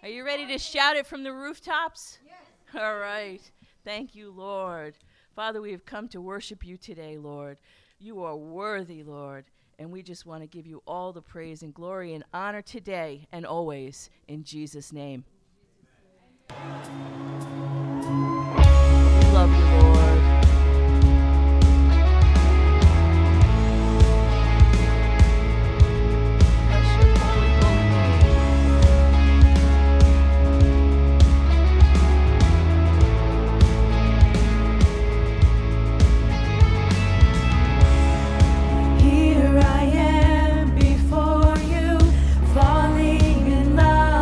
Are you ready to shout it from the rooftops? Yes. All right. Thank you, Lord. Father, we have come to worship you today, Lord. You are worthy, Lord, and we just want to give you all the praise and glory and honor today and always in Jesus' name. We love you, Lord.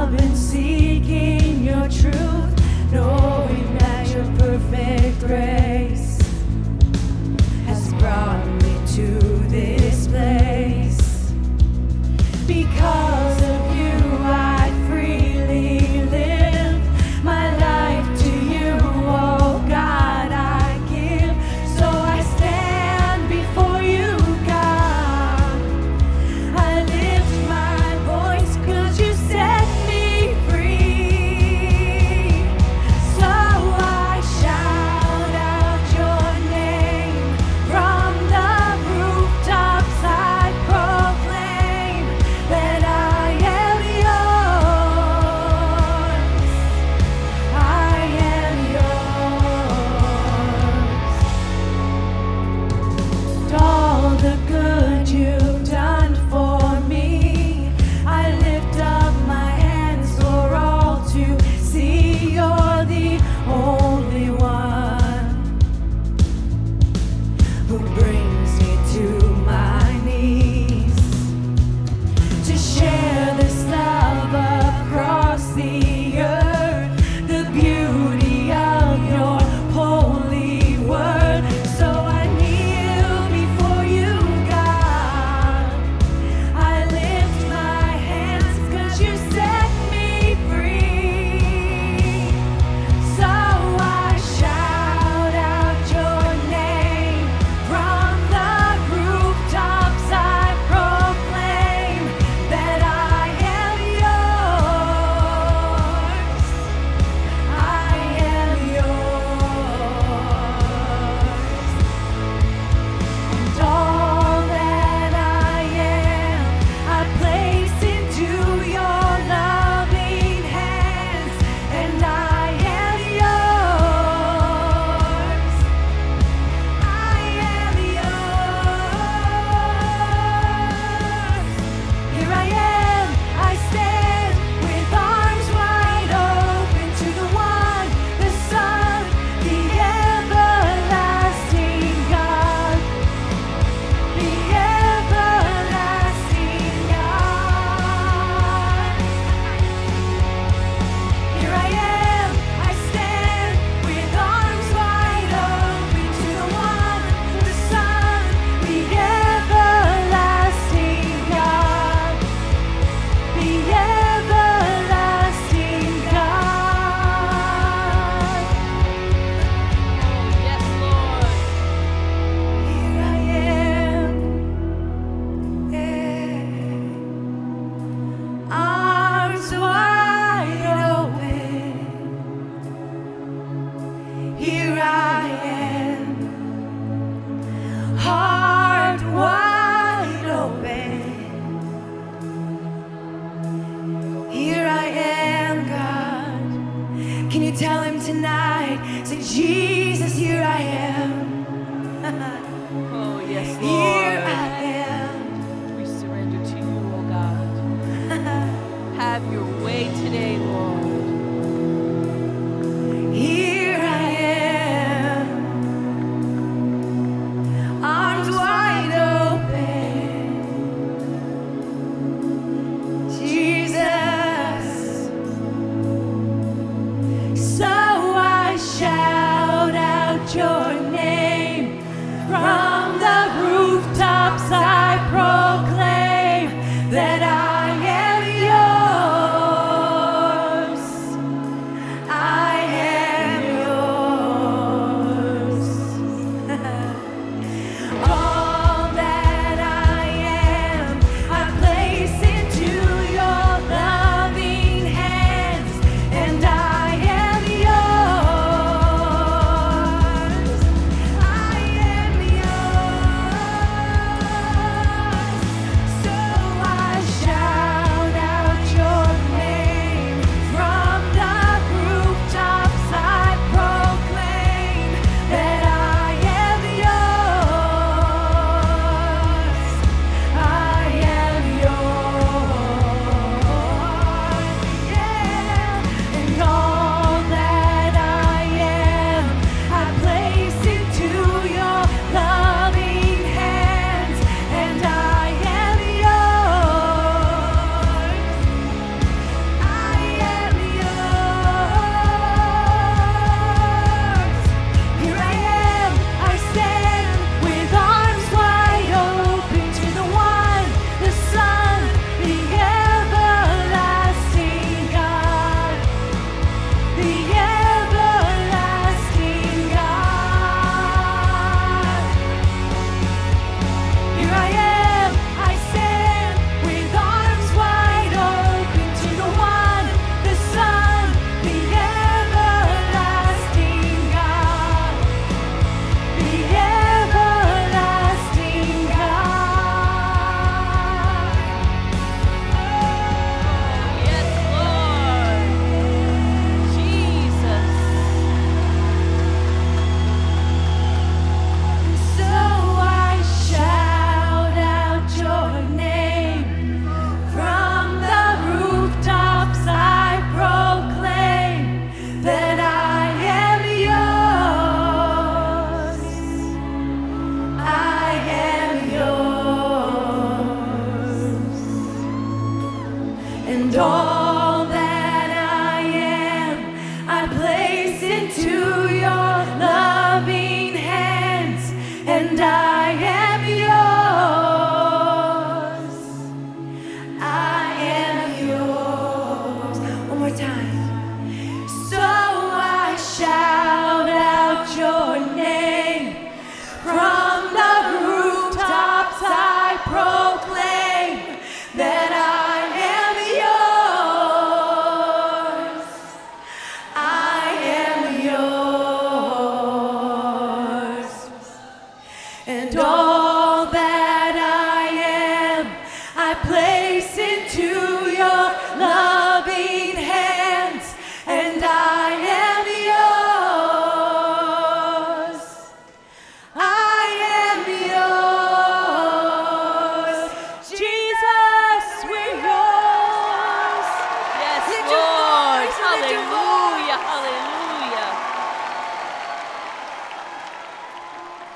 Knowing that your perfect grace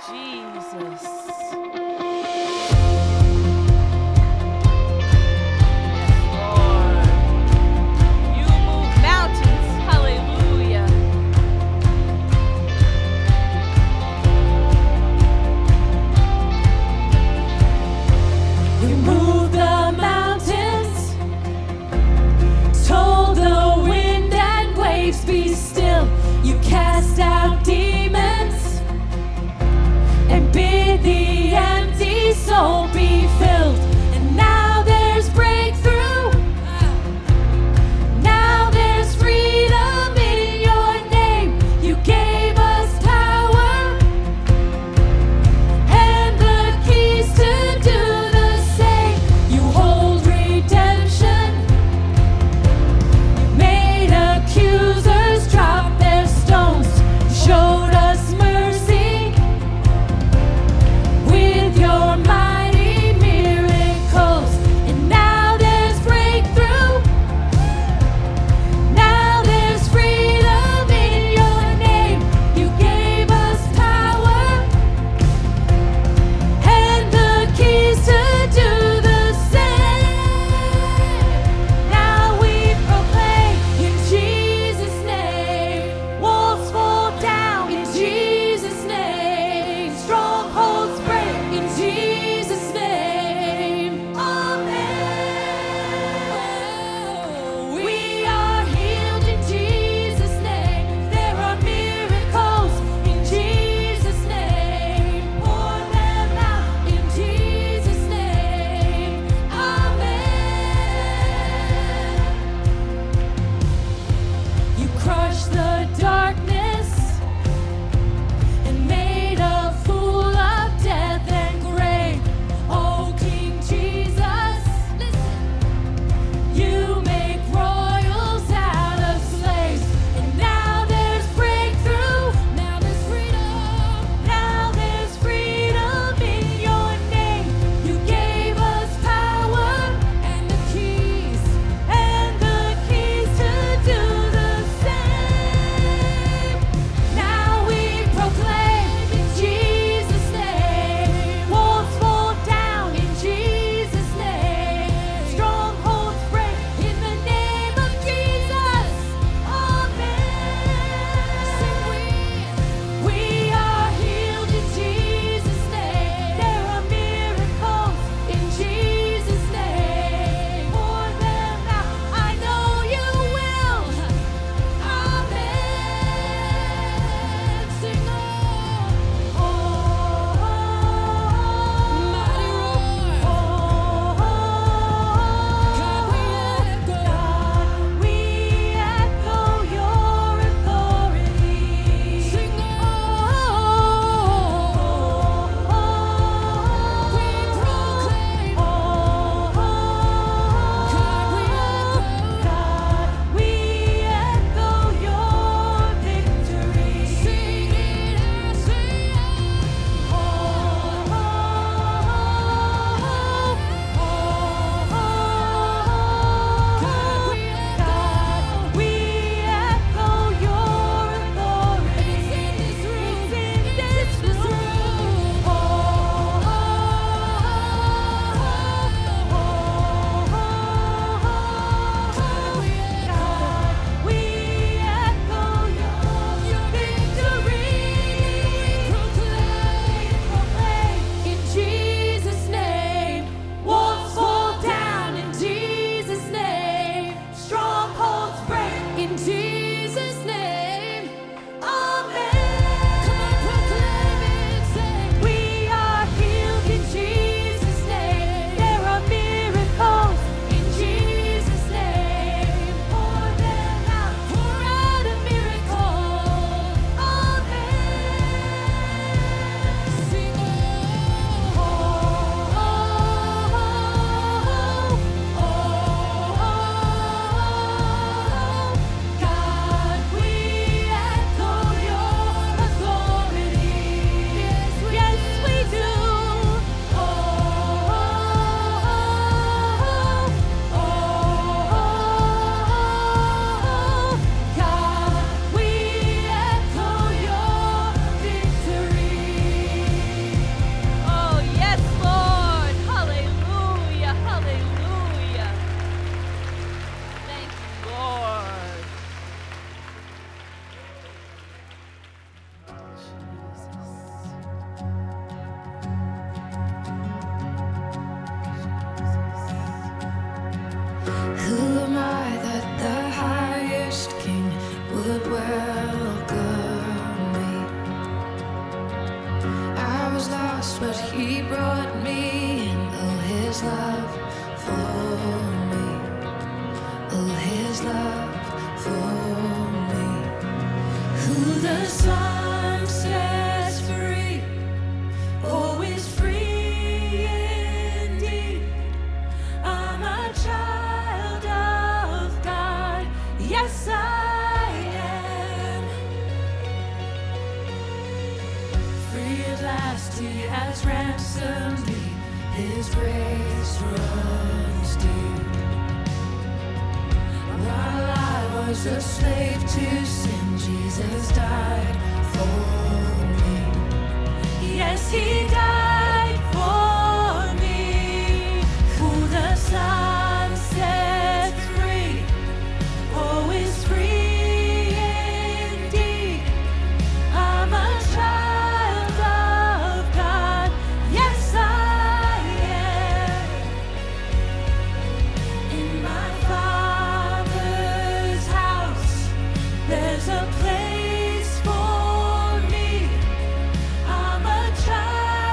Jesus. Showed us mercy with your mighty lost, but he brought me in. Oh, his love for me. Oh, his love for me. Who the Son sets free, oh, is free indeed. I'm a child of God, yes I am. Free at last, he has ransomed me, his grace runs deep. While I was a slave to sin, Jesus died for me. Yes, he died for me. Who the Son sets free, oh, is free indeed. I'm a child of God, yes I am. In my Father's house, there's a place for me. I'm a child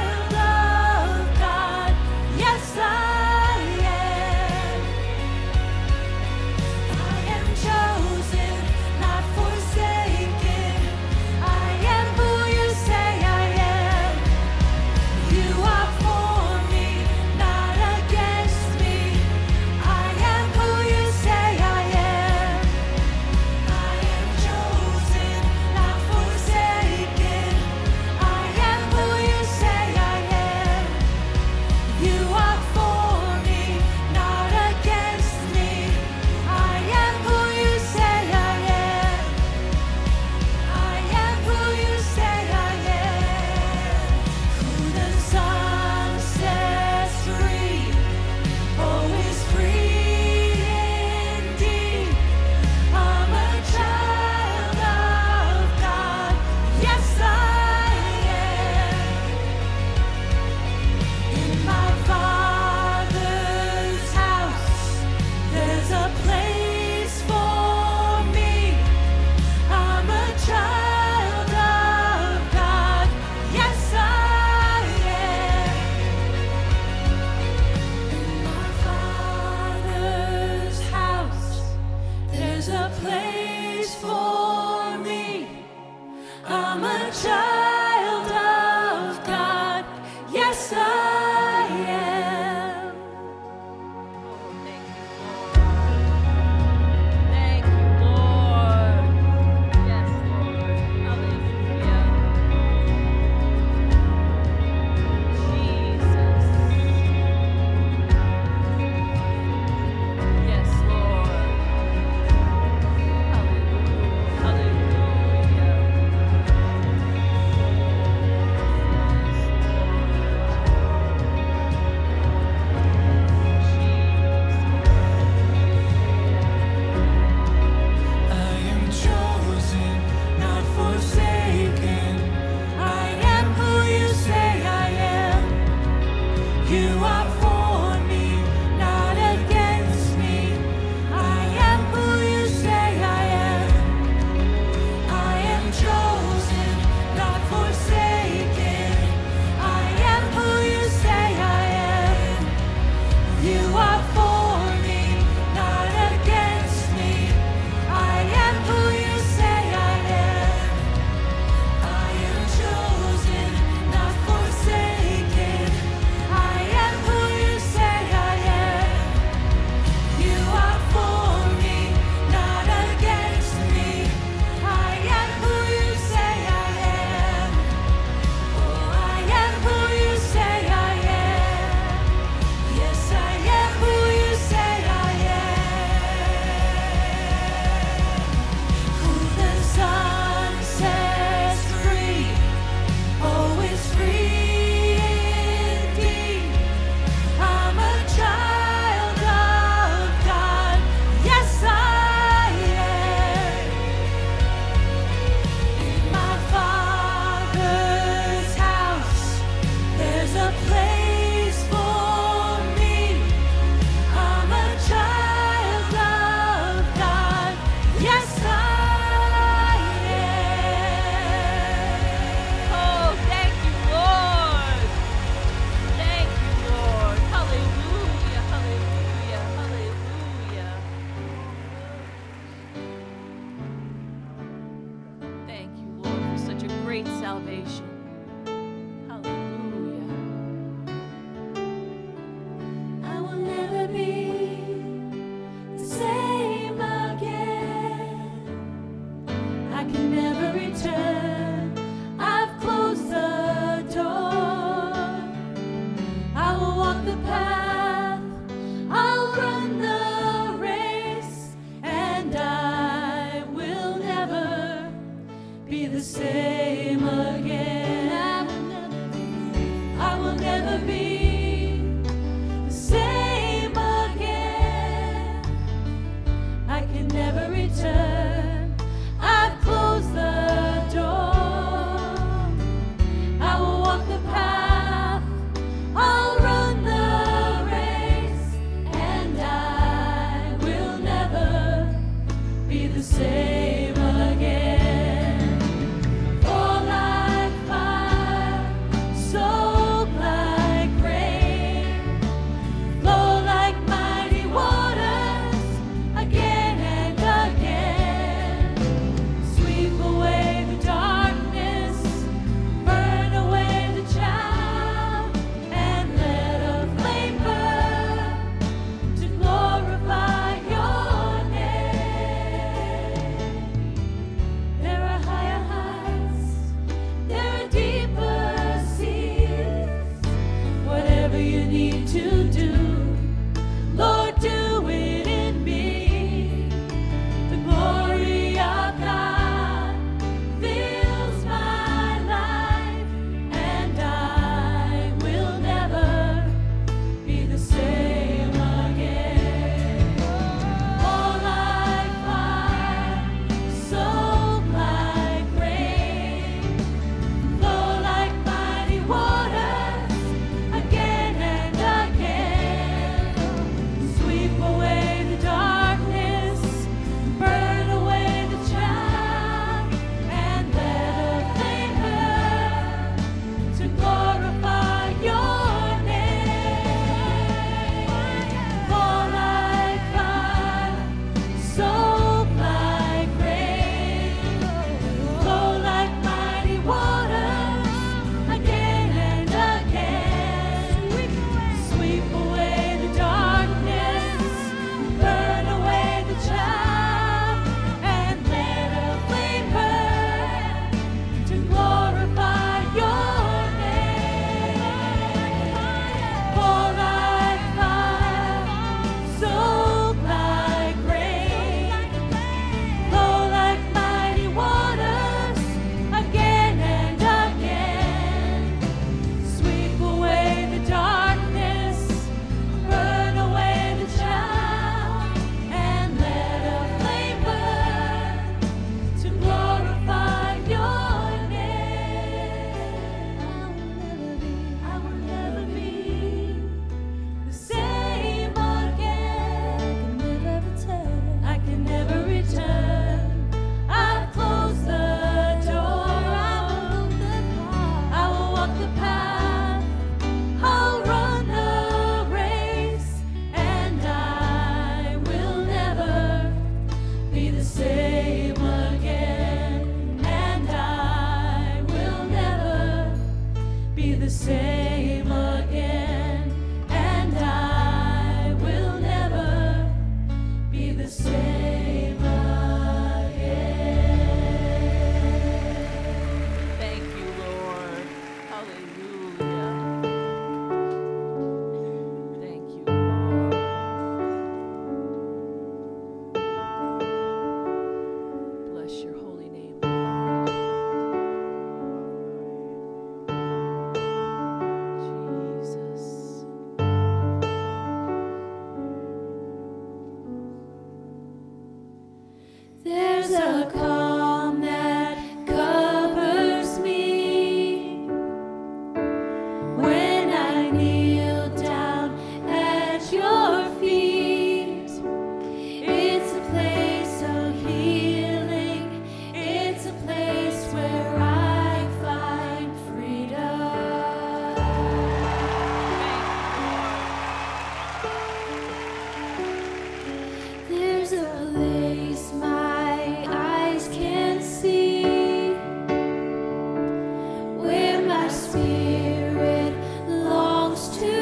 Spirit longs to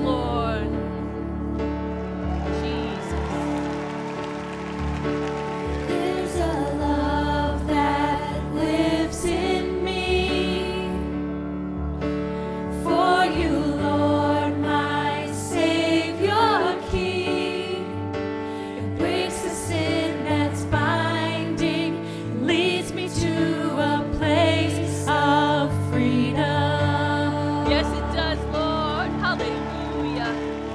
Lord. Jesus. There's a love that lives in me for you, Lord, my Savior King. It breaks the sin that's binding, and leads me to a place of freedom. Yes, it does, Lord. Hallelujah.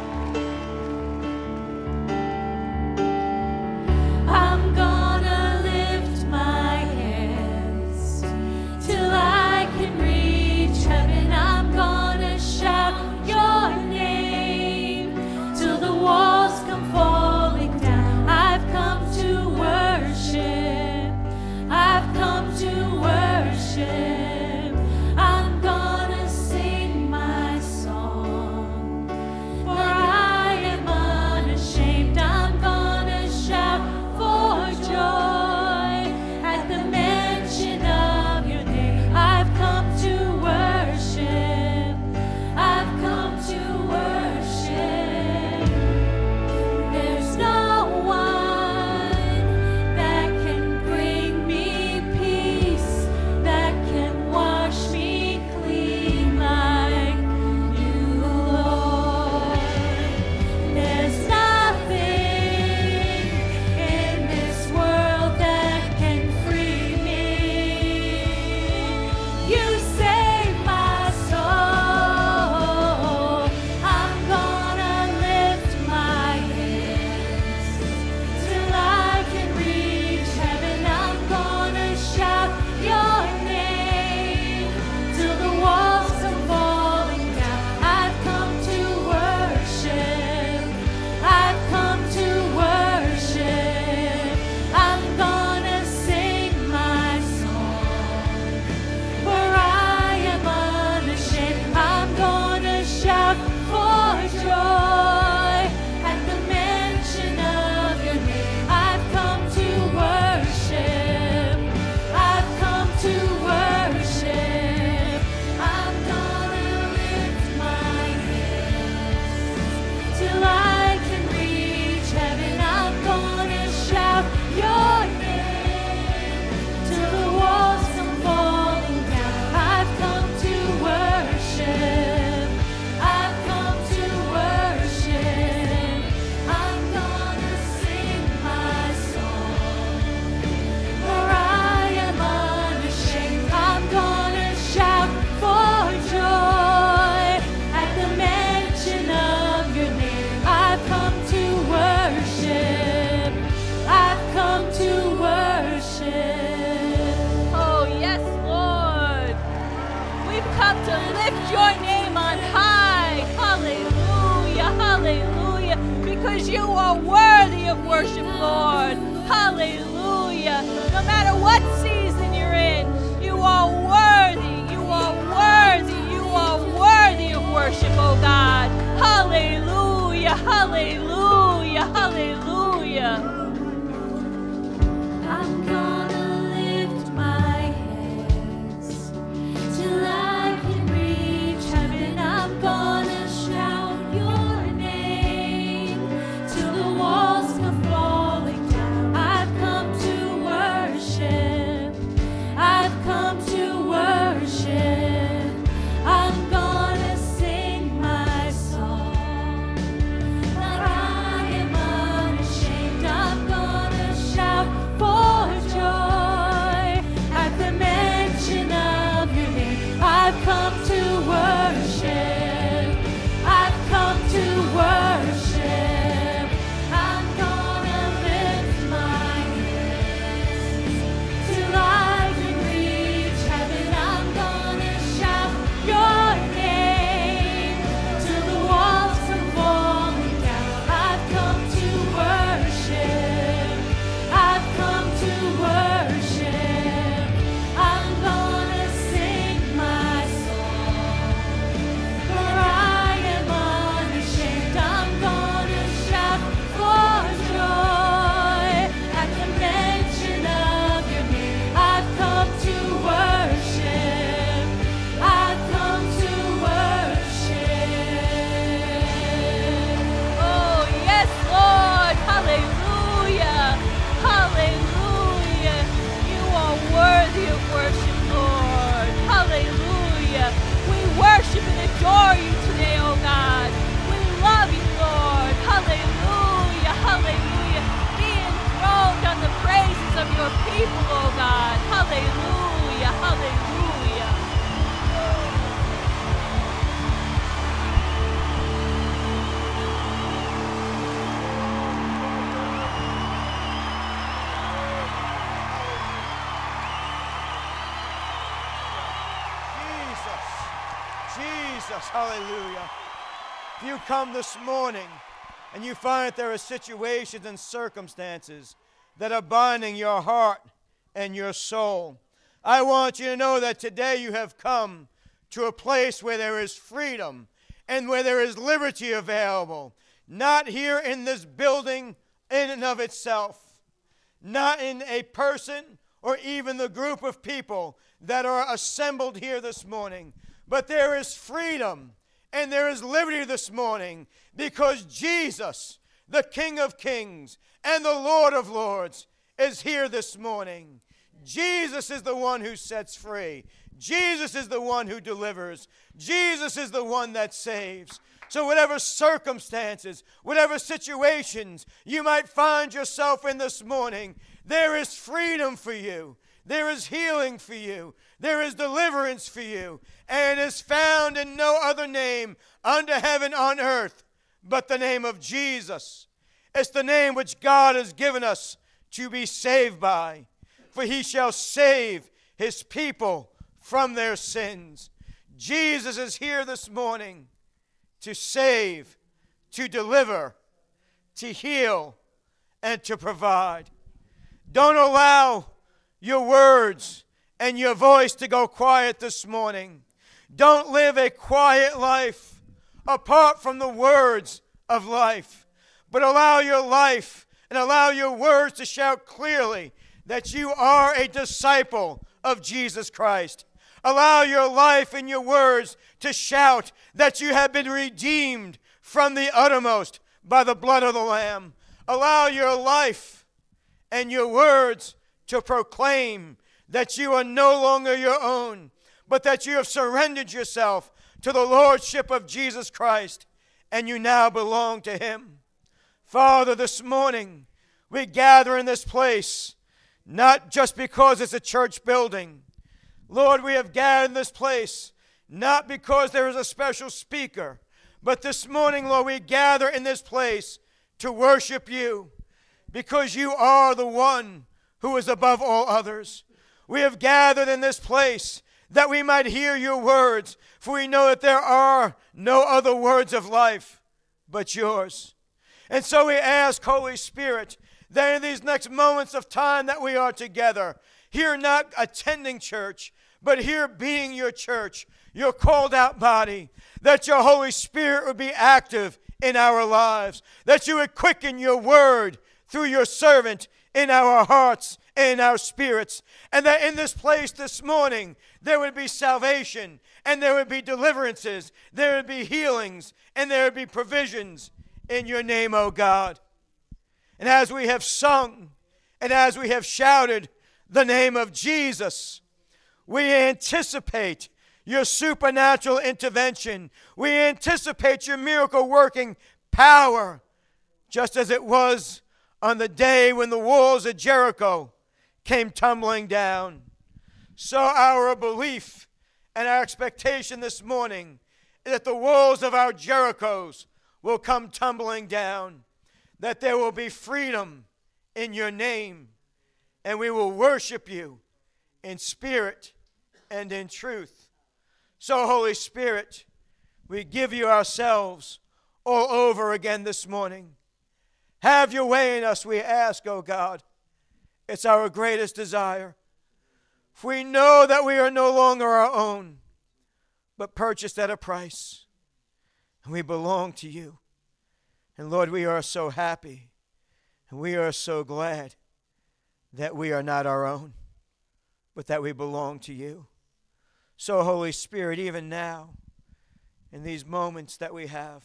I'm gonna lift my hands till I can reach heaven. I'm gonna shout your name till the walls come falling down. I've come to worship. I've come to worship. I'm gonna sing my song, for I am unashamed. I'm gonna shout for joy at the mention of your name. I've come to worship. I've come to worship. There's no one that can bring me peace, that can wash me clean like you, Lord. There's nothing in this world that can free me. You save my soul. I'm gonna lift my hands till I can reach heaven. I'm gonna shout your name till the walls come falling down. I've come to worship. I've come to worship. I'm gonna sing my song, for I am unashamed. I'm gonna shout for joy at the mention of your name. I've come to worship. I've come to worship. I'm gonna lift my hands till I can reach heaven. I'm gonna shout your name till the walls come falling down. I've come to worship. I've come to worship. I'm gonna sing my song, for I am unashamed. I'm gonna shout for joy at the mention of your name. I've come to worship. I've come to worship. Oh, yes, Lord. We've come to lift your name on high. Hallelujah, hallelujah. Because you are worthy of worship, Lord. Hallelujah. No matter what season you're in, you are worthy. You are worthy. You are worthy of worship, oh God. Hallelujah, hallelujah, hallelujah. I'm gonna lift my hands till I can reach heaven. I'm gonna shout your name till the walls come falling down. I've come to worship. I've come to worship. I'm gonna sing my song, for I people, oh God. Hallelujah, hallelujah. Jesus, hallelujah. If you come this morning and you find that there are situations and circumstances that are binding your heart and your soul, I want you to know that today you have come to a place where there is freedom and where there is liberty available. Not here in this building in and of itself, not in a person or even the group of people that are assembled here this morning, but there is freedom and there is liberty this morning because Jesus, the King of Kings and the Lord of Lords, is here this morning. Jesus is the one who sets free. Jesus is the one who delivers. Jesus is the one that saves. So whatever circumstances, whatever situations you might find yourself in this morning, there is freedom for you. There is healing for you. There is deliverance for you. And it is found in no other name under heaven on earth but the name of Jesus. It's the name which God has given us to be saved by. For he shall save his people from their sins. Jesus is here this morning to save, to deliver, to heal, and to provide. Don't allow your words and your voice to go quiet this morning. Don't live a quiet life apart from the words of life, but allow your life and allow your words to shout clearly that you are a disciple of Jesus Christ. Allow your life and your words to shout that you have been redeemed from the uttermost by the blood of the Lamb. Allow your life and your words to proclaim that you are no longer your own, but that you have surrendered yourself to the Lordship of Jesus Christ, and you now belong to him. Father, this morning we gather in this place, not just because it's a church building. Lord, we have gathered in this place not because there is a special speaker, but this morning, Lord, we gather in this place to worship you because you are the one who is above all others. We have gathered in this place that we might hear your words, for we know that there are no other words of life but yours. And so we ask, Holy Spirit, that in these next moments of time that we are together, here not attending church, but here being your church, your called out body, that your Holy Spirit would be active in our lives, that you would quicken your word through your servant in our hearts, in our spirits, and that in this place this morning there would be salvation, and there would be deliverances, there would be healings, and there would be provisions in your name, O God. And as we have sung, and as we have shouted the name of Jesus, we anticipate your supernatural intervention. We anticipate your miracle-working power, just as it was on the day when the walls of Jericho came tumbling down. So our belief and our expectation this morning is that the walls of our Jerichos will come tumbling down, that there will be freedom in your name, and we will worship you in spirit and in truth. So, Holy Spirit, we give you ourselves all over again this morning. Have your way in us, we ask, O God. It's our greatest desire. For we know that we are no longer our own, but purchased at a price. And we belong to you. And Lord, we are so happy, and we are so glad that we are not our own, but that we belong to you. So, Holy Spirit, even now, in these moments that we have,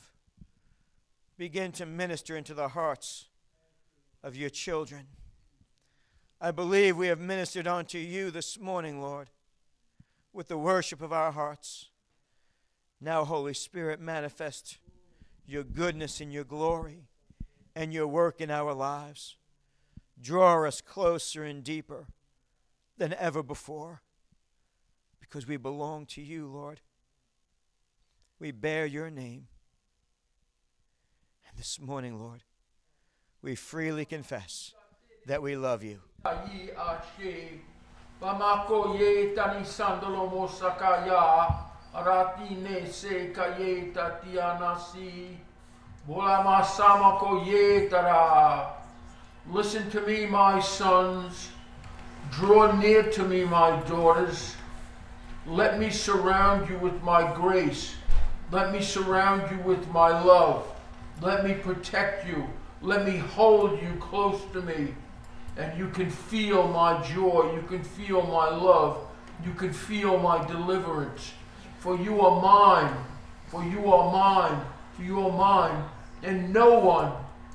begin to minister into the hearts of your children. I believe we have ministered unto you this morning, Lord, with the worship of our hearts. Now, Holy Spirit, manifest your goodness and your glory and your work in our lives. Draw us closer and deeper than ever before because we belong to you, Lord. We bear your name. And this morning, Lord, we freely confess that we love you. Pamako ye tani sandolo mosaka ya aratine se kaye tatiana si bolama samako ye tara. Listen to me, my sons. Draw near to me, my daughters. Let me surround you with my grace. Let me surround you with my love. Let me protect you. Let me hold you close to me. And you can feel my joy. You can feel my love. You can feel my deliverance. For you are mine. For you are mine. For you are mine. And no one,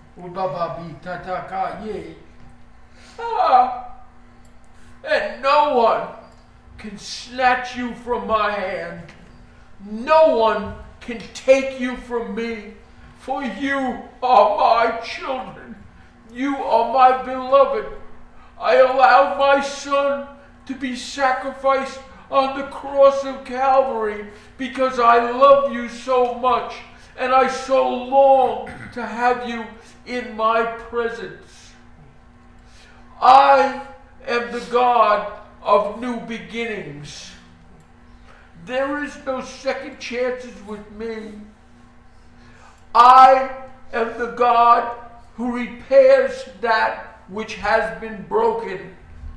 and no one can snatch you from my hand. No one can take you from me. For you are my children. You are my beloved. I allowed my son to be sacrificed on the cross of Calvary because I love you so much and I so long to have you in my presence. I am the God of new beginnings. There is no second chances with me. I am the God who repairs that which has been broken.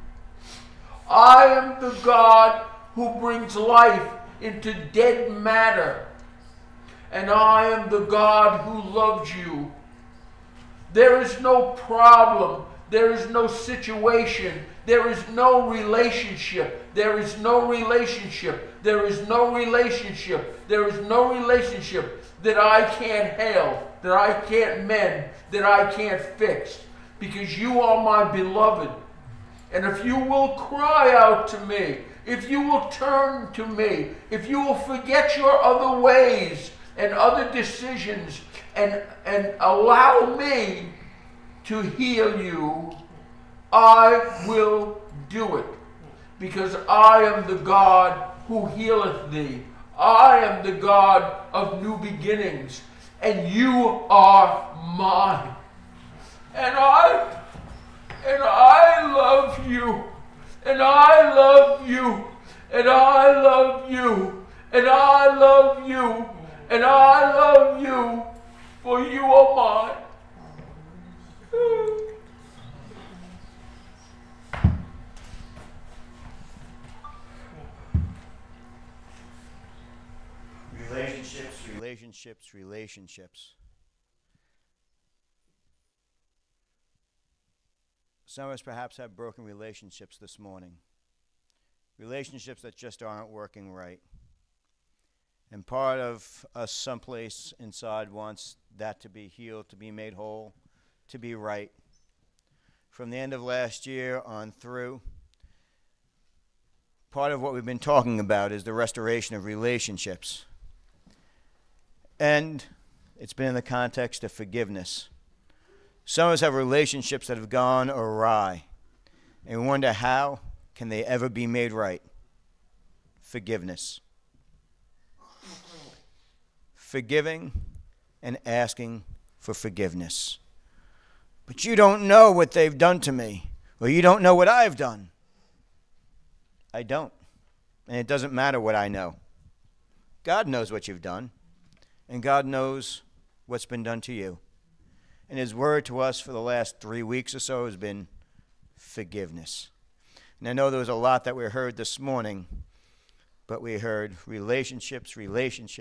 I am the God who brings life into dead matter. And I am the God who loves you. There is no problem. There is no situation. There is no relationship. There is no relationship. There is no relationship. There is no relationship that I can't hail, that I can't mend, that I can't fix. Because you are my beloved. And if you will cry out to me, if you will turn to me, if you will forget your other ways and other decisions and allow me to heal you, I will do it. Because I am the God who healeth thee. I am the God of new beginnings. And you are mine. And I love you. And I love you. And I love you. And I love you. And I love you. For you are mine. Relationships. Some of us perhaps have broken relationships this morning. Relationships that just aren't working right. And part of us someplace inside wants that to be healed, to be made whole, to be right. From the end of last year on through, part of what we've been talking about is the restoration of relationships. And it's been in the context of forgiveness. Some of us have relationships that have gone awry, and we wonder how can they ever be made right? Forgiveness. Forgiving and asking for forgiveness. But you don't know what they've done to me, or you don't know what I've done. I don't. And it doesn't matter what I know. God knows what you've done, and God knows what's been done to you. And his word to us for the last 3 weeks or so has been forgiveness. And I know there was a lot that we heard this morning, but we heard relationships. And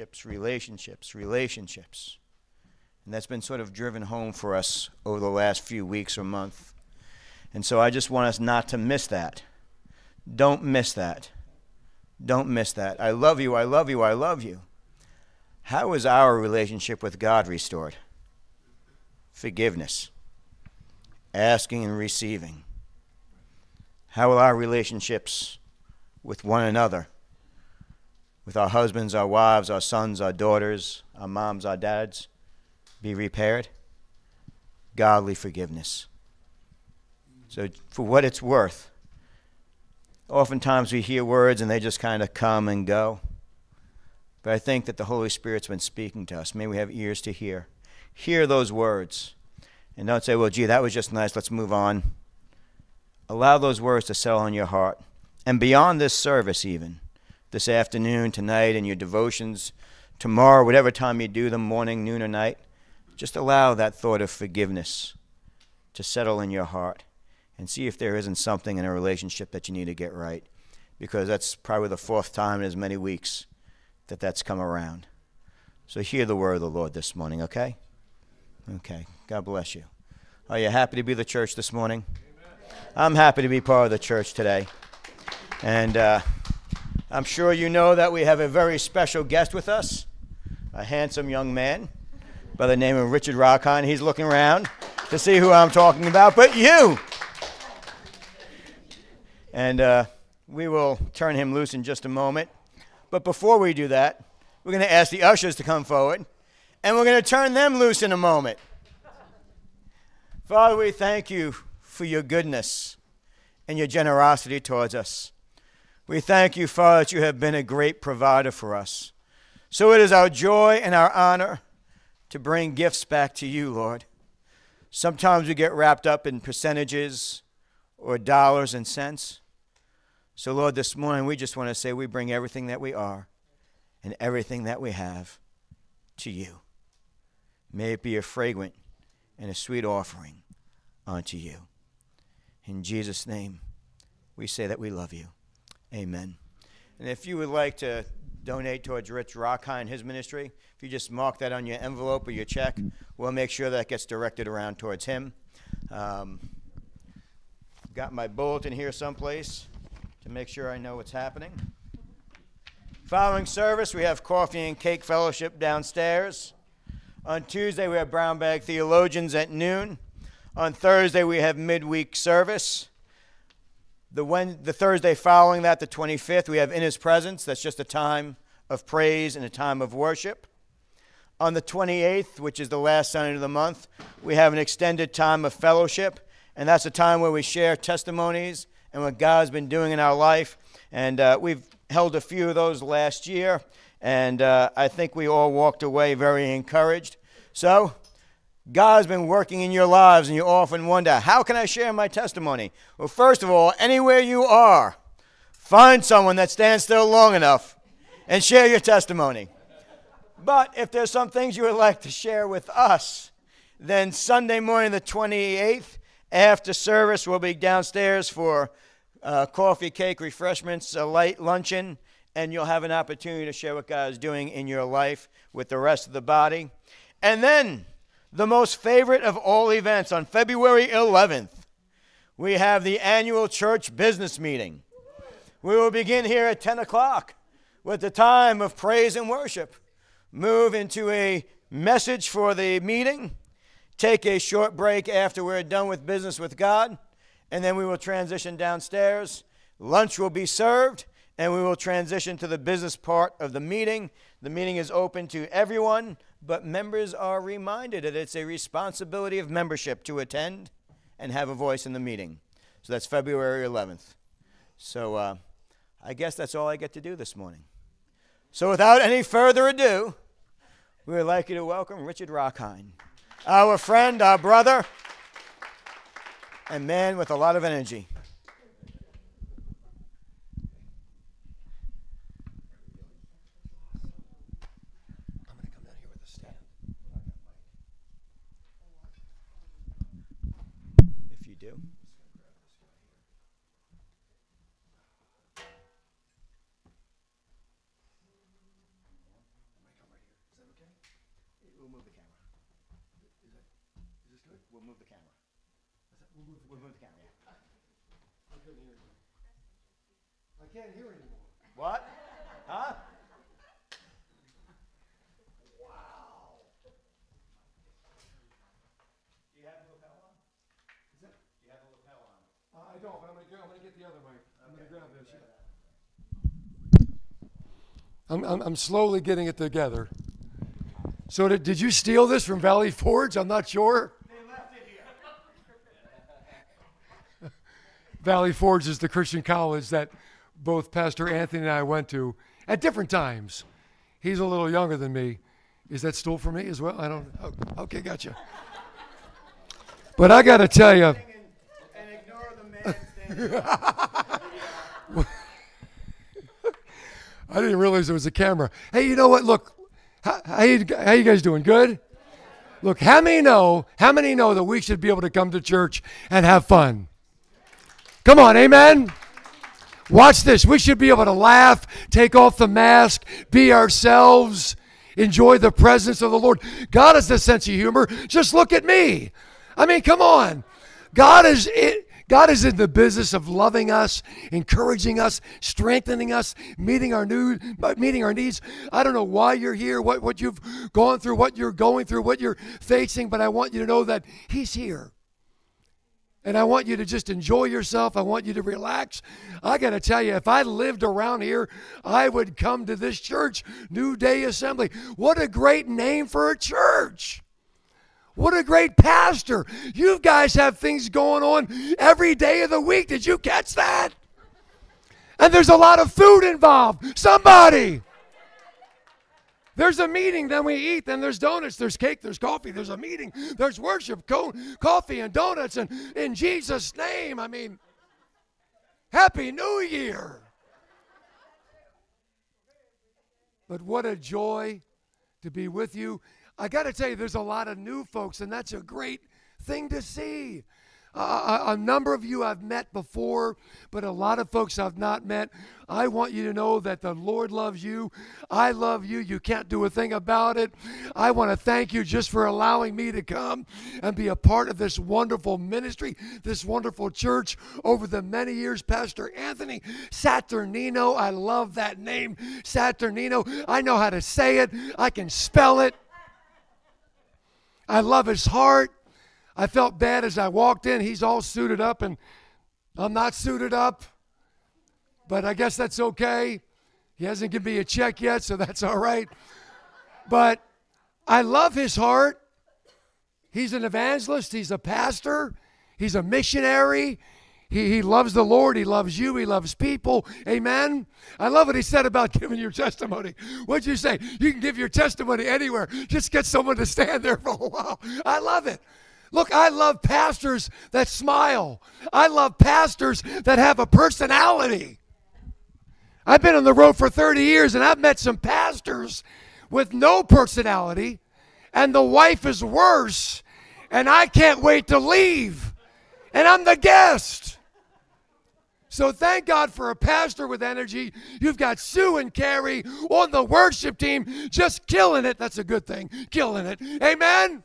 that's been sort of driven home for us over the last few weeks or month. And so I just want us not to miss that. Don't miss that. Don't miss that. I love you, I love you, I love you. How is our relationship with God restored? Forgiveness. Asking and receiving. How will our relationships with one another, with our husbands, our wives, our sons, our daughters, our moms, our dads, be repaired? Godly forgiveness. So for what it's worth, Oftentimes we hear words and they just kind of come and go. But I think that the Holy Spirit's been speaking to us. May we have ears to hear. Hear those words. And don't say, well, gee, that was just nice. Let's move on. Allow those words to settle in your heart. And beyond this service even, this afternoon, tonight, in your devotions, tomorrow, whatever time you do them, morning, noon, or night, just allow that thought of forgiveness to settle in your heart and see if there isn't something in a relationship that you need to get right, because that's probably the fourth time in as many weeks that that's come around. So hear the word of the Lord this morning, okay? Okay. God bless you. Are you happy to be the church this morning? Amen. I'm happy to be part of the church today. And I'm sure you know that we have a very special guest with us, a handsome young man by the name of Richard Rockhind. He's looking around to see who I'm talking about, but you. And we will turn him loose in just a moment. But before we do that, we're going to ask the ushers to come forward, and we're going to turn them loose in a moment. Father, we thank you for your goodness and your generosity towards us. We thank you, Father, that you have been a great provider for us. So it is our joy and our honor to bring gifts back to you, Lord. Sometimes we get wrapped up in percentages or dollars and cents. So, Lord, this morning we just want to say we bring everything that we are and everything that we have to you. May it be a fragrant and a sweet offering unto you. In Jesus' name, we say that we love you. Amen. And if you would like to donate towards Rich Rockhind, his ministry, if you just mark that on your envelope or your check, we'll make sure that gets directed around towards him. Got my bulletin here someplace to make sure I know what's happening. Following service, we have coffee and cake fellowship downstairs. On Tuesday, we have Brown Bag Theologians at noon. On Thursday, we have midweek service. The Thursday following that, the 25th, we have In His Presence. That's just a time of praise and a time of worship. On the 28th, which is the last Sunday of the month, we have an extended time of fellowship, and that's a time where we share testimonies and what God's been doing in our life. And we've held a few of those last year, and I think we all walked away very encouraged. So, God's been working in your lives, and you often wonder, how can I share my testimony? Well, first of all, anywhere you are, find someone that stands still long enough and share your testimony. But if there's some things you would like to share with us, then Sunday morning the 28th, after service, we'll be downstairs for coffee, cake, refreshments, a light luncheon, and you'll have an opportunity to share what God is doing in your life with the rest of the body. And then, the most favorite of all events, on February 11th, we have the annual church business meeting. We will begin here at 10 o'clock with the time of praise and worship. Move into a message for the meeting. Take a short break after we're done with business with God. And then we will transition downstairs. Lunch will be served, and we will transition to the business part of the meeting. The meeting is open to everyone, but members are reminded that it's a responsibility of membership to attend and have a voice in the meeting. So that's February 11th. So I guess that's all I get to do this morning. So without any further ado, we would like you to welcome Richard Rockhind, our friend, our brother, and man with a lot of energy. I can't hear anymore. What? Huh? Wow. Do you have a lapel on? Is it? Do you have a lapel on? I don't, but I'm gonna get the other mic. I'm gonna grab this. I'm slowly getting it together. So did you steal this from Valley Forge? I'm not sure. They left it here. Valley Forge is the Christian college that both Pastor Anthony and I went to at different times. He's a little younger than me. Is that stool for me as well? I don't. Oh, okay, gotcha. But I got to tell you. And ignore the man standing. I didn't realize there was a camera. Hey, you know what? Look, how you guys doing? Good? Look, how many know that we should be able to come to church and have fun? Come on, amen? Watch this. We should be able to laugh, take off the mask, be ourselves, enjoy the presence of the Lord. God has a sense of humor. Just look at me. I mean, come on. God is in the business of loving us, encouraging us, strengthening us, meeting our needs. I don't know why you're here, what you've gone through, what you're going through, what you're facing, but I want you to know that He's here. And I want you to just enjoy yourself. I want you to relax. I got to tell you, if I lived around here, I would come to this church, New Day Assembly. What a great name for a church. What a great pastor. You guys have things going on every day of the week. Did you catch that? And there's a lot of food involved. Somebody. There's a meeting, then we eat, then there's donuts, there's cake, there's coffee, there's a meeting, there's worship, coffee and donuts, and in Jesus' name, I mean, Happy New Year. But what a joy to be with you. I got to tell you, there's a lot of new folks, and that's a great thing to see. A number of you I've met before, but a lot of folks I've not met. I want you to know that the Lord loves you. I love you. You can't do a thing about it. I want to thank you just for allowing me to come and be a part of this wonderful ministry, this wonderful church over the many years. Pastor Anthony Saturnino, I love that name, Saturnino. I know how to say it. I can spell it. I love his heart. I felt bad as I walked in. He's all suited up, and I'm not suited up. But I guess that's okay. He hasn't given me a check yet, so that's all right. But I love his heart. He's an evangelist. He's a pastor. He's a missionary. He loves the Lord. He loves you. He loves people. Amen. I love what he said about giving your testimony. What'd you say? You can give your testimony anywhere. Just get someone to stand there for a while. I love it. Look, I love pastors that smile. I love pastors that have a personality. I've been on the road for 30 years, and I've met some pastors with no personality, and the wife is worse, and I can't wait to leave, and I'm the guest. So thank God for a pastor with energy. You've got Sue and Carrie on the worship team just killing it. That's a good thing, killing it. Amen?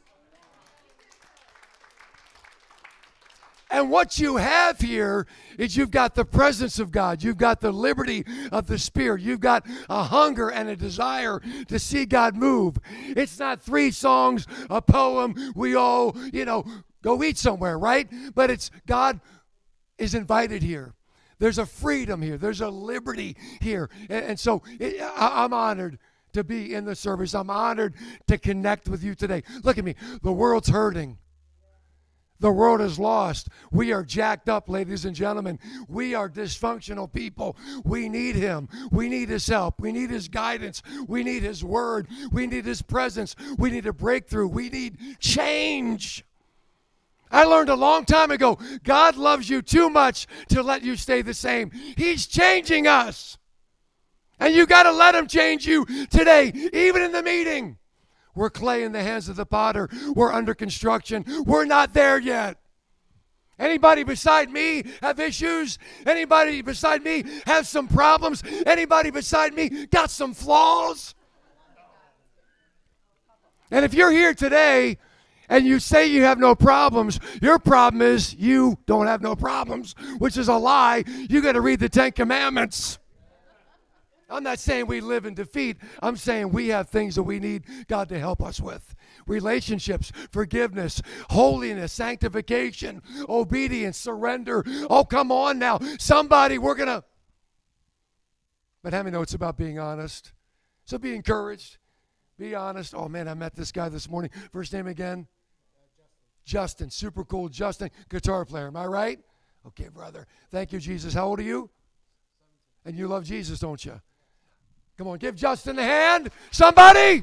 And what you have here is you've got the presence of God. You've got the liberty of the Spirit. You've got a hunger and a desire to see God move. It's not 3 songs, a poem, we all, go eat somewhere, right? But it's God is invited here. There's a freedom here. There's a liberty here. And so I'm honored to be in the service. I'm honored to connect with you today. Look at me. The world's hurting. The world is lost. We are jacked up, ladies and gentlemen. We are dysfunctional people. We need Him. We need His help. We need His guidance. We need His word. We need His presence. We need a breakthrough. We need change. I learned a long time ago, God loves you too much to let you stay the same. He's changing us. And you got to let Him change you today, even in the meeting. We're clay in the hands of the potter. We're under construction. We're not there yet. Anybody beside me have issues? Anybody beside me have some problems? Anybody beside me got some flaws? And if you're here today and you say you have no problems, your problem is you don't have no problems, which is a lie. You got to read the 10 Commandments. I'm not saying we live in defeat. I'm saying we have things that we need God to help us with. Relationships, forgiveness, holiness, sanctification, obedience, surrender. Oh, come on now. Somebody, we're going to. But how many know it's about being honest? So be encouraged. Be honest. Oh, man, I met this guy this morning. First name again? Justin. Super cool Justin. Guitar player. Am I right? Okay, brother. Thank you, Jesus. How old are you? And you love Jesus, don't you? Come on, give Justin a hand. Somebody!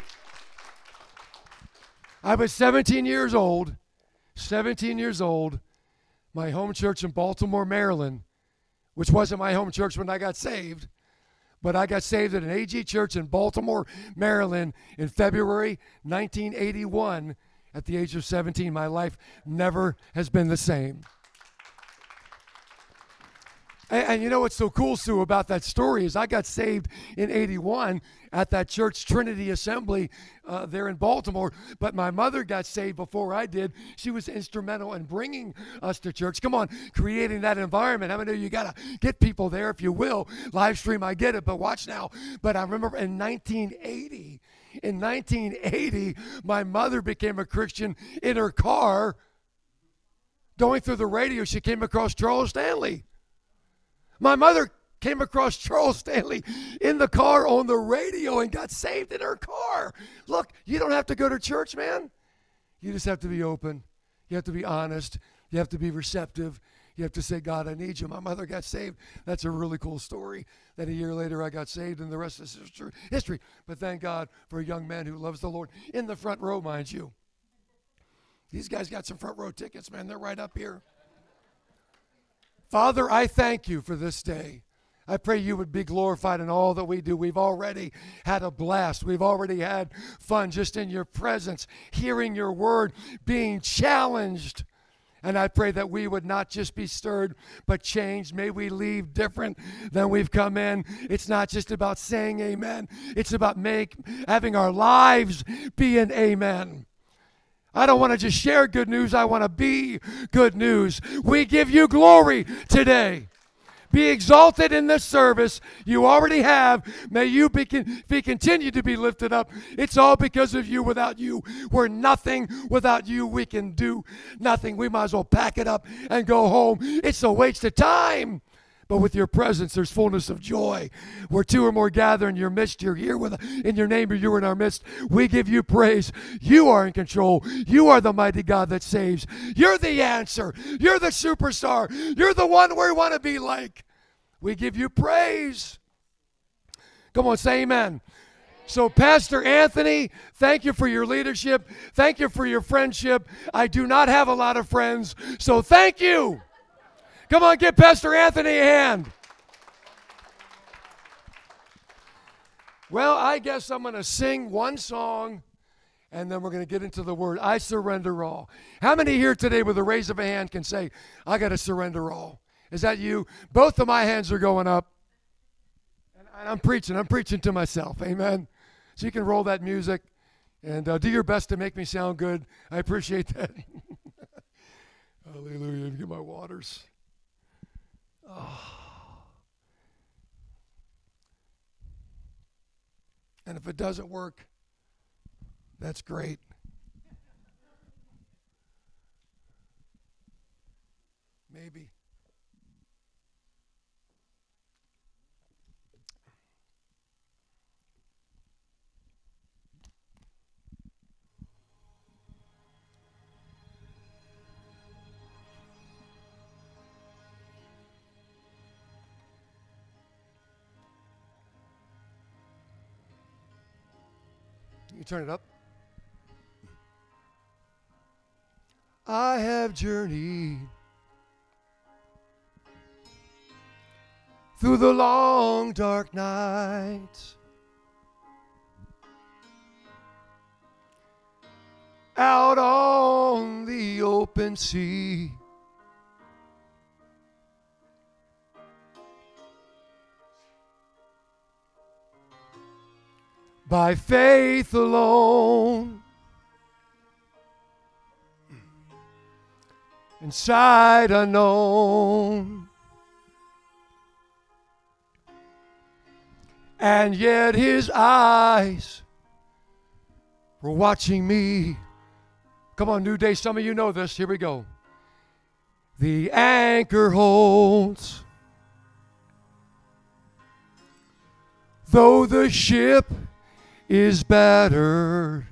I was 17 years old. 17 years old. My home church in Baltimore, Maryland, which wasn't my home church when I got saved, but I got saved at an AG church in Baltimore, Maryland in February 1981 at the age of 17. My life never has been the same. And you know what's so cool, Sue, about that story is I got saved in 81 at that church, Trinity Assembly, there in Baltimore. But my mother got saved before I did. She was instrumental in bringing us to church. Come on, creating that environment. I mean, you got to get people there, if you will. Live stream, I get it, but watch now. But I remember in 1980, my mother became a Christian in her car. Going through the radio, she came across Charles Stanley. My mother came across Charles Stanley in the car on the radio and got saved in her car. Look, you don't have to go to church, man. You just have to be open. You have to be honest. You have to be receptive. You have to say, God, I need you. My mother got saved. That's a really cool story. Then a year later, I got saved, and the rest is history. But thank God for a young man who loves the Lord. In the front row, mind you. These guys got some front row tickets, man. They're right up here. Father, I thank you for this day. I pray you would be glorified in all that we do. We've already had a blast. We've already had fun just in your presence, hearing your word, being challenged. And I pray that we would not just be stirred, but changed. May we leave different than we've come in. It's not just about saying amen. It's about having our lives be an amen. I don't want to just share good news. I want to be good news. We give you glory today. Be exalted in this service. You already have. May you be continue to be lifted up. It's all because of you. Without you, we're nothing. Without you, we can do nothing. We might as well pack it up and go home. It's a waste of time. But with your presence, there's fullness of joy. Where two or more gather in your midst, you're here with us. In your name, you're in our midst. We give you praise. You are in control. You are the mighty God that saves. You're the answer. You're the superstar. You're the one we want to be like. We give you praise. Come on, say amen. So, Pastor Anthony, thank you for your leadership. Thank you for your friendship. I do not have a lot of friends, so thank you. Come on, give Pastor Anthony a hand. Well, I guess I'm going to sing one song, and then we're going to get into the word. I surrender all. How many here today with a raise of a hand can say, I got to surrender all? Is that you? Both of my hands are going up. And I'm preaching to myself. Amen. So you can roll that music and do your best to make me sound good. I appreciate that. Hallelujah. Get my waters. Oh. And if it doesn't work, that's great. Maybe. You turn it up. I have journeyed through the long dark nights, out on the open sea. By faith alone, in sight unknown, and yet his eyes were watching me. Come on, New Day, some of you know this. Here we go. The anchor holds, though the ship is battered.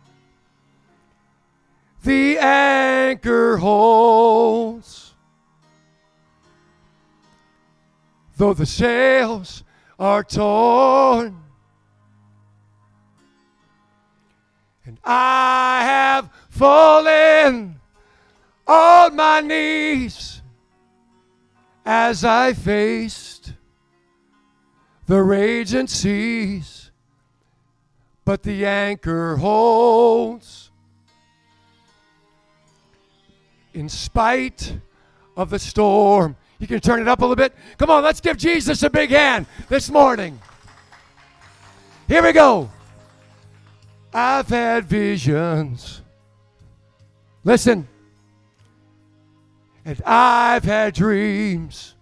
The anchor holds, Though the sails are torn, and I have fallen on my knees as I faced the raging seas, but the anchor holds in spite of the storm. You can turn it up a little bit. Come on, let's give Jesus a big hand this morning. Here we go. I've had visions. Listen. And I've had dreams.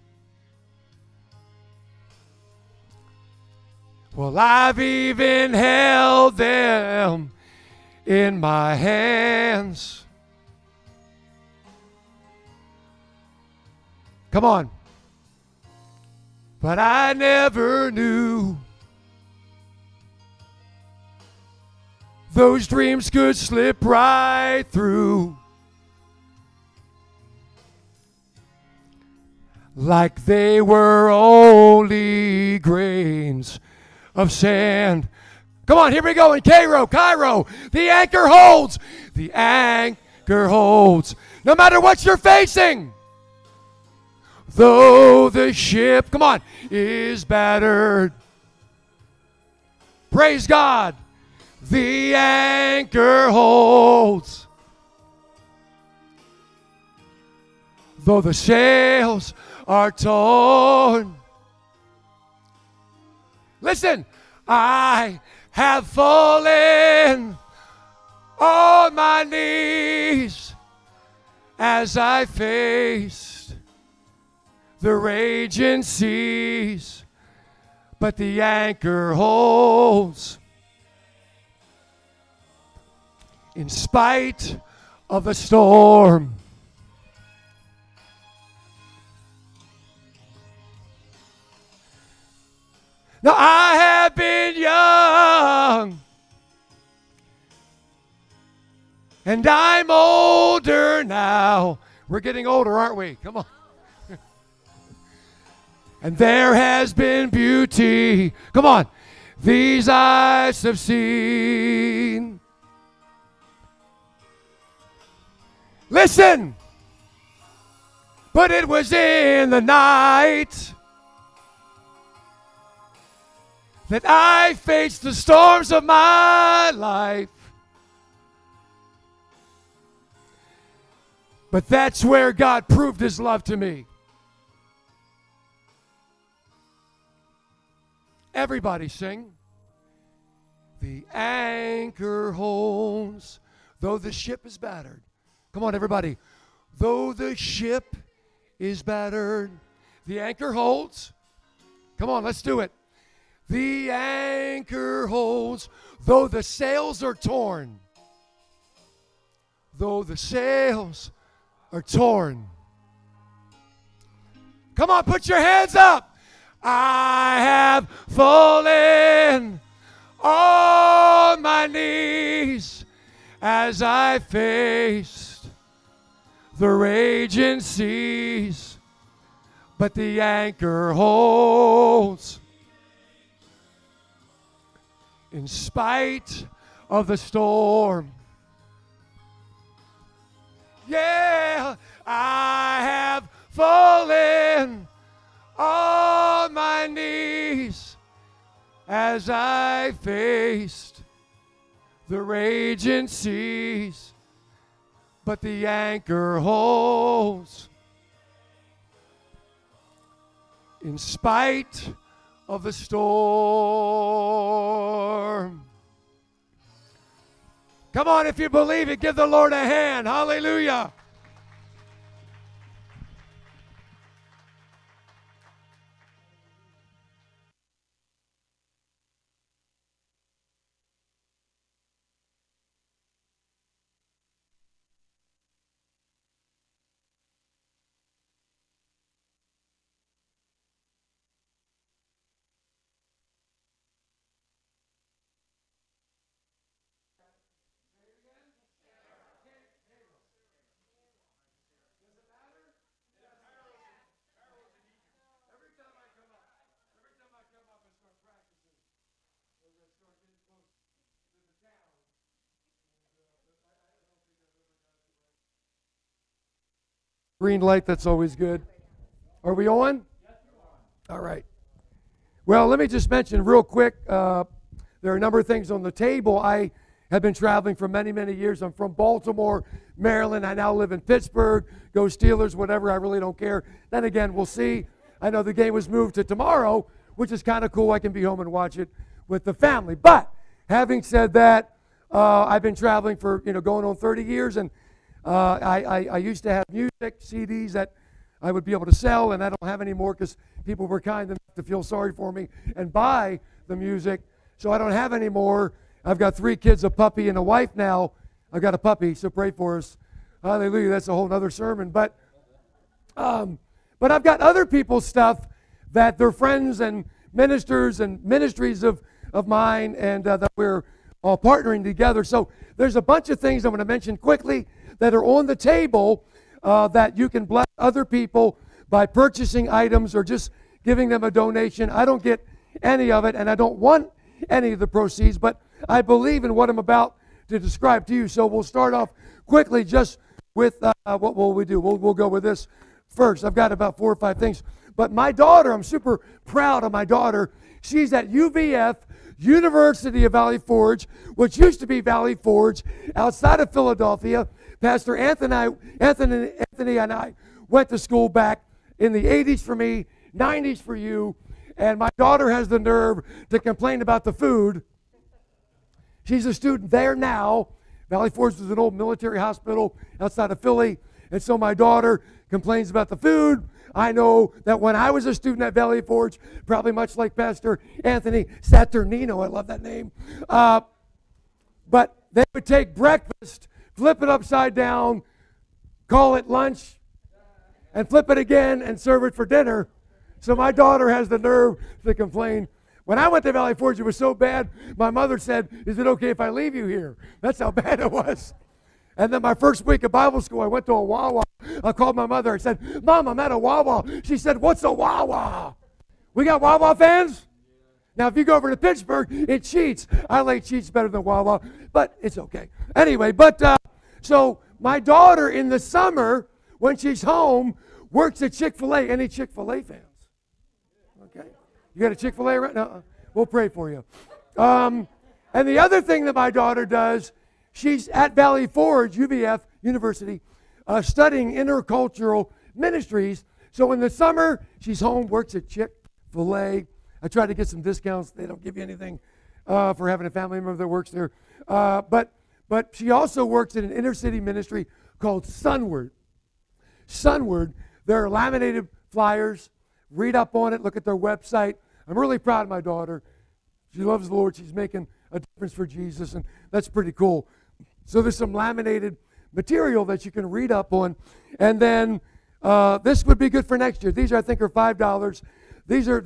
Well, I've even held them in my hands. Come on. But I never knew those dreams could slip right through like they were only grains of sand. Come on, here we go in Cairo. The anchor holds. The anchor holds. No matter what you're facing. Though the ship, come on, is battered. Praise God. The anchor holds. Though the sails are torn. Listen, I have fallen on my knees as I faced the raging seas, but the anchor holds in spite of the storm. Now I have been young, and I'm older now. We're getting older, aren't we? Come on. And there has been beauty. Come on. These eyes have seen. Listen. But it was in the night that I faced the storms of my life. But that's where God proved his love to me. Everybody sing. The anchor holds, though the ship is battered. Come on, everybody. Though the ship is battered, the anchor holds. Come on, let's do it. The anchor holds, though the sails are torn. Though the sails are torn. Come on, put your hands up. I have fallen on my knees as I faced the raging seas, but the anchor holds in spite of the storm. Yeah, I have fallen on my knees as I faced the raging seas, but the anchor holds in spite of the storm. Come on, if you believe it, give the Lord a hand. Hallelujah. Green light, that's always good. Are we on? All right. Well, let me just mention real quick, there are a number of things on the table. I have been traveling for many, many years. I'm from Baltimore, Maryland. I now live in Pittsburgh. Go Steelers, whatever. I really don't care. Then again, we'll see. I know the game was moved to tomorrow, which is kind of cool. I can be home and watch it with the family. But having said that, I've been traveling for, going on 30 years, and I used to have music, CDs that I would be able to sell, and I don't have any more because people were kind enough to feel sorry for me and buy the music. So I don't have any more. I've got 3 kids, a puppy, and a wife now. I've got a puppy, so pray for us. Hallelujah. That's a whole other sermon. But I've got other people's stuff that they're friends and ministers and ministries of mine, and that we're all partnering together. So there's a bunch of things I'm going to mention quickly that are on the table that you can bless other people by purchasing items or just giving them a donation. I don't get any of it, and I don't want any of the proceeds, but I believe in what I'm about to describe to you. So we'll start off quickly just with what will we do. We'll go with this first. I've got about 4 or 5 things. But my daughter, I'm super proud of my daughter. She's at UVF, University of Valley Forge, which used to be Valley Forge, outside of Philadelphia. Pastor Anthony and I went to school back in the 80s for me, 90s for you, and my daughter has the nerve to complain about the food. She's a student there now. Valley Forge was an old military hospital outside of Philly, and so my daughter complains about the food. I know that when I was a student at Valley Forge, probably much like Pastor Anthony Saturnino, I love that name, but they would take breakfast, flip it upside down, call it lunch, and flip it again and serve it for dinner. So my daughter has the nerve to complain. When I went to Valley Forge, it was so bad, my mother said, "Is it okay if I leave you here?" That's how bad it was. And then my first week of Bible school, I went to a Wawa. I called my mother. I said, "Mom, I'm at a Wawa." She said, "What's a Wawa?" We got Wawa fans? Now, if you go over to Pittsburgh, it cheats. I like cheats better than Wawa, but it's okay. Anyway, so my daughter in the summer, when she's home, works at Chick-fil-A. Any Chick-fil-A fans? Okay. You got a Chick-fil-A right now? We'll pray for you. And the other thing that my daughter does, she's at Valley Forge, UVF, University, studying intercultural ministries. So in the summer, she's home, works at Chick-fil-A. I try to get some discounts. They don't give you anything for having a family member that works there. But she also works in an inner city ministry called Sunward. Sunward, there are laminated flyers. Read up on it. Look at their website. I'm really proud of my daughter. She loves the Lord. She's making a difference for Jesus, and that's pretty cool. So there's some laminated material that you can read up on. And then this would be good for next year. These, I think, are $5. These are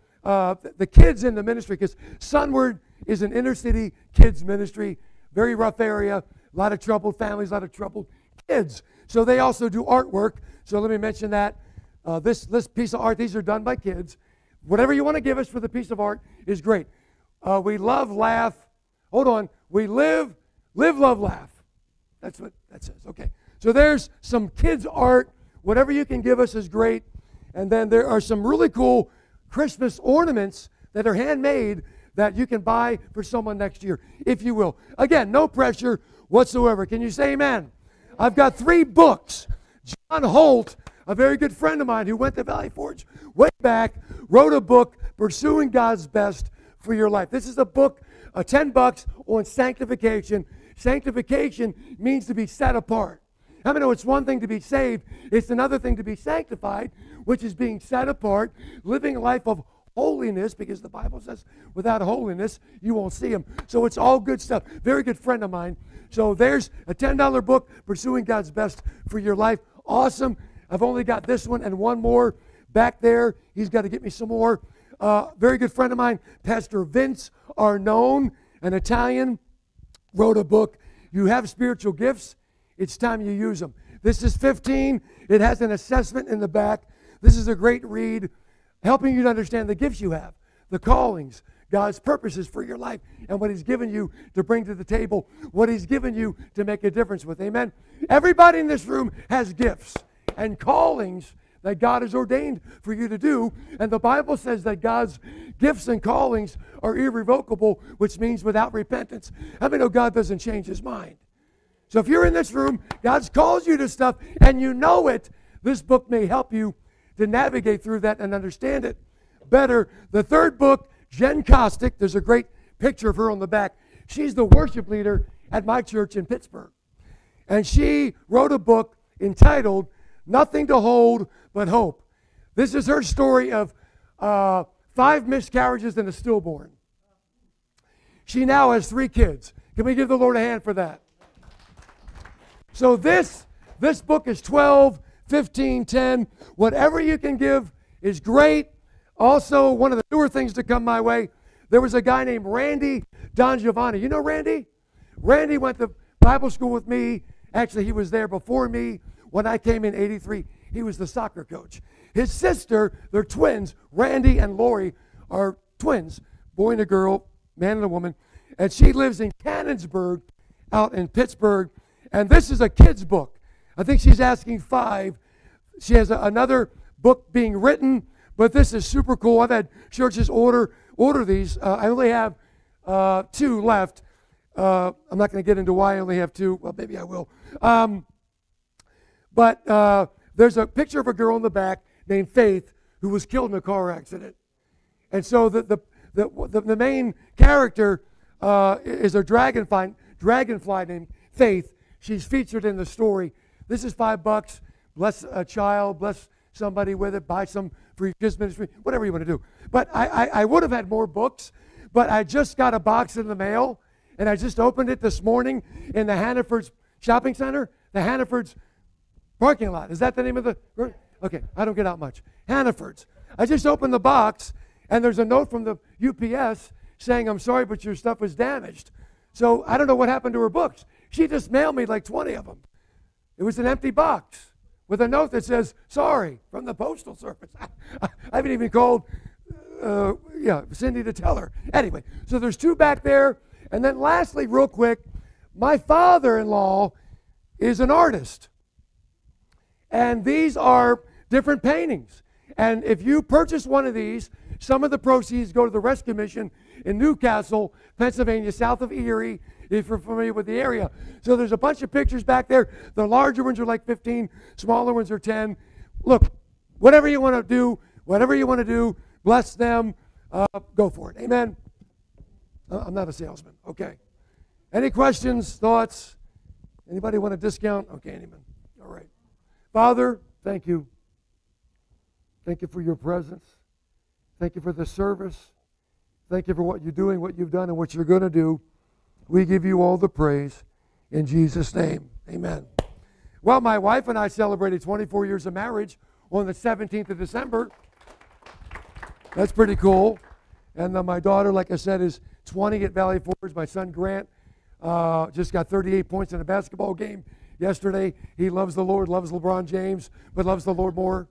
the kids in the ministry, because Sunward is an inner city kids ministry, very rough area, a lot of troubled families, a lot of troubled kids. So they also do artwork. So let me mention that. This piece of art, these are done by kids. Whatever you want to give us for the piece of art is great. We love, laugh. Hold on. We live, love, laugh. That's what that says. Okay. So there's some kids' art. Whatever you can give us is great. And then there are some really cool Christmas ornaments that are handmade that you can buy for someone next year, if you will. Again, no pressure whatsoever. Can you say amen? I've got 3 books. John Holt, a very good friend of mine who went to Valley Forge way back, wrote a book, Pursuing God's Best for Your Life. This is a book, $10 on sanctification. Sanctification means to be set apart. How many know it's one thing to be saved, it's another thing to be sanctified, which is being set apart, living a life of holiness, because the Bible says without holiness, you won't see him. So it's all good stuff. Very good friend of mine. So there's a $10 book, Pursuing God's Best for Your Life. Awesome. I've only got this one and one more back there. He's got to get me some more. Very good friend of mine, Pastor Vince Arnone, an Italian, wrote a book, You Have Spiritual Gifts, It's Time You Use Them. This is 15. It has an assessment in the back. This is a great read, helping you to understand the gifts you have, the callings, God's purposes for your life, and what he's given you to bring to the table, what he's given you to make a difference with. Amen? Everybody in this room has gifts. and callings that God has ordained for you to do. And the Bible says that God's gifts and callings are irrevocable, which means without repentance. How many know God doesn't change his mind? So if you're in this room, God's called you to stuff, and you know it, this book may help you to navigate through that and understand it better. The third book, Jen Kostick, there's a great picture of her on the back. She's the worship leader at my church in Pittsburgh. And she wrote a book entitled Nothing to Hold But Hope. This is her story of 5 miscarriages and a stillborn. She now has 3 kids. Can we give the Lord a hand for that? So this book is 12, 15, 10. Whatever you can give is great. Also, one of the newer things to come my way, there was a guy named Randy Don Giovanni. You know Randy? Randy went to Bible school with me. Actually, he was there before me. When I came in 83, he was the soccer coach. His sister, they're twins. Randy and Lori are twins, boy and a girl, man and a woman. And she lives in Cannonsburg out in Pittsburgh. And this is a kid's book. I think she's asking 5. She has another book being written, but this is super cool. I've had churches order these. I only have 2 left. I'm not going to get into why I only have 2. Well, maybe I will. But there's a picture of a girl in the back named Faith who was killed in a car accident. And so the main character is a dragonfly named Faith. She's featured in the story. This is $5. Bless a child, bless somebody with it, buy some for your kids' ministry, whatever you want to do. But I would have had more books, but I just got a box in the mail, and I just opened it this morning in the Hannaford's shopping center, the Hannaford's parking lot. Is that the name of the? Okay, I don't get out much. Hannaford's. I just opened the box, and there's a note from the UPS saying, I'm sorry, but your stuff was damaged. So I don't know what happened to her books. She just mailed me like 20 of them. It was an empty box with a note that says, sorry, from the Postal Service. I haven't even called Cindy to tell her. Anyway, so there's 2 back there. And then lastly, real quick, my father-in-law is an artist. And these are different paintings. And if you purchase one of these, some of the proceeds go to the Rescue Mission in Newcastle, Pennsylvania, south of Erie, if you're familiar with the area. So there's a bunch of pictures back there. The larger ones are like 15, smaller ones are 10. Look, whatever you want to do, bless them, go for it. Amen? I'm not a salesman. Okay. Any questions, thoughts? Anybody want a discount? Okay, anyone. All right. Father, thank you. Thank you for your presence. Thank you for the service. Thank you for what you're doing, what you've done, and what you're going to do. We give you all the praise in Jesus' name. Amen. Well, my wife and I celebrated 24 years of marriage on the 17th of December. That's pretty cool. And my daughter, like I said, is 20 at Valley Forge. My son, Grant, just got 38 points in a basketball game yesterday. He loves the Lord, loves LeBron James, but loves the Lord more.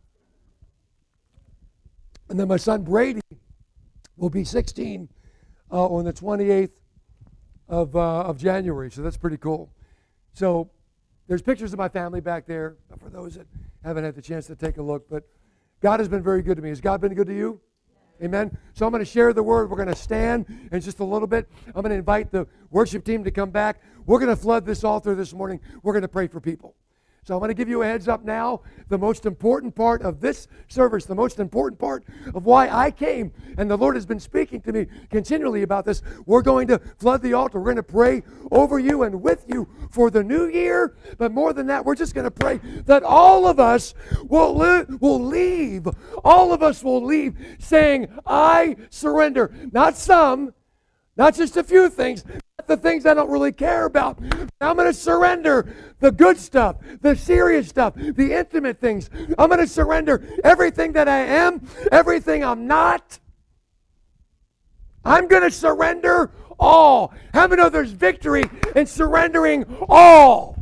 And then my son, Brady, will be 16 on the 28th of January. So that's pretty cool. So there's pictures of my family back there for those that haven't had the chance to take a look. But God has been very good to me. Has God been good to you? Amen. So I'm going to share the word. We're going to stand in just a little bit. I'm going to invite the worship team to come back. We're going to flood this altar this morning. We're going to pray for people. So I'm going to give you a heads up now. The most important part of this service, the most important part of why I came, and the Lord has been speaking to me continually about this, we're going to flood the altar. We're going to pray over you and with you for the new year. But more than that, we're just going to pray that all of us will leave. All of us will leave saying, I surrender. Not some, not just a few things, the things I don't really care about. I'm going to surrender the good stuff, the serious stuff, the intimate things. I'm going to surrender everything that I am, everything I'm not. I'm going to surrender all. How many know there's victory in surrendering all?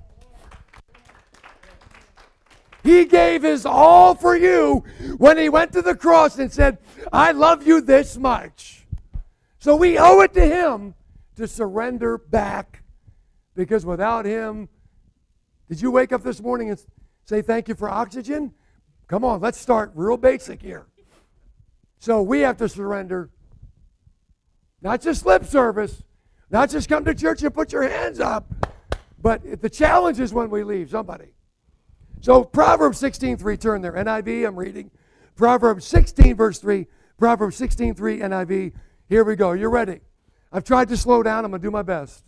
He gave his all for you when he went to the cross and said, I love you this much. So we owe it to him to surrender back, because without him, did you wake up this morning and Say thank you for oxygen? Come on, let's start real basic here. So we have to surrender. Not just lip service. Not just come to church and put your hands up. But the challenge is when we leave, somebody. So Proverbs 16:3, turn there. NIV, I'm reading. Proverbs 16, verse 3. Proverbs 16:3, NIV. Here we go. You're ready. I've tried to slow down. I'm going to do my best.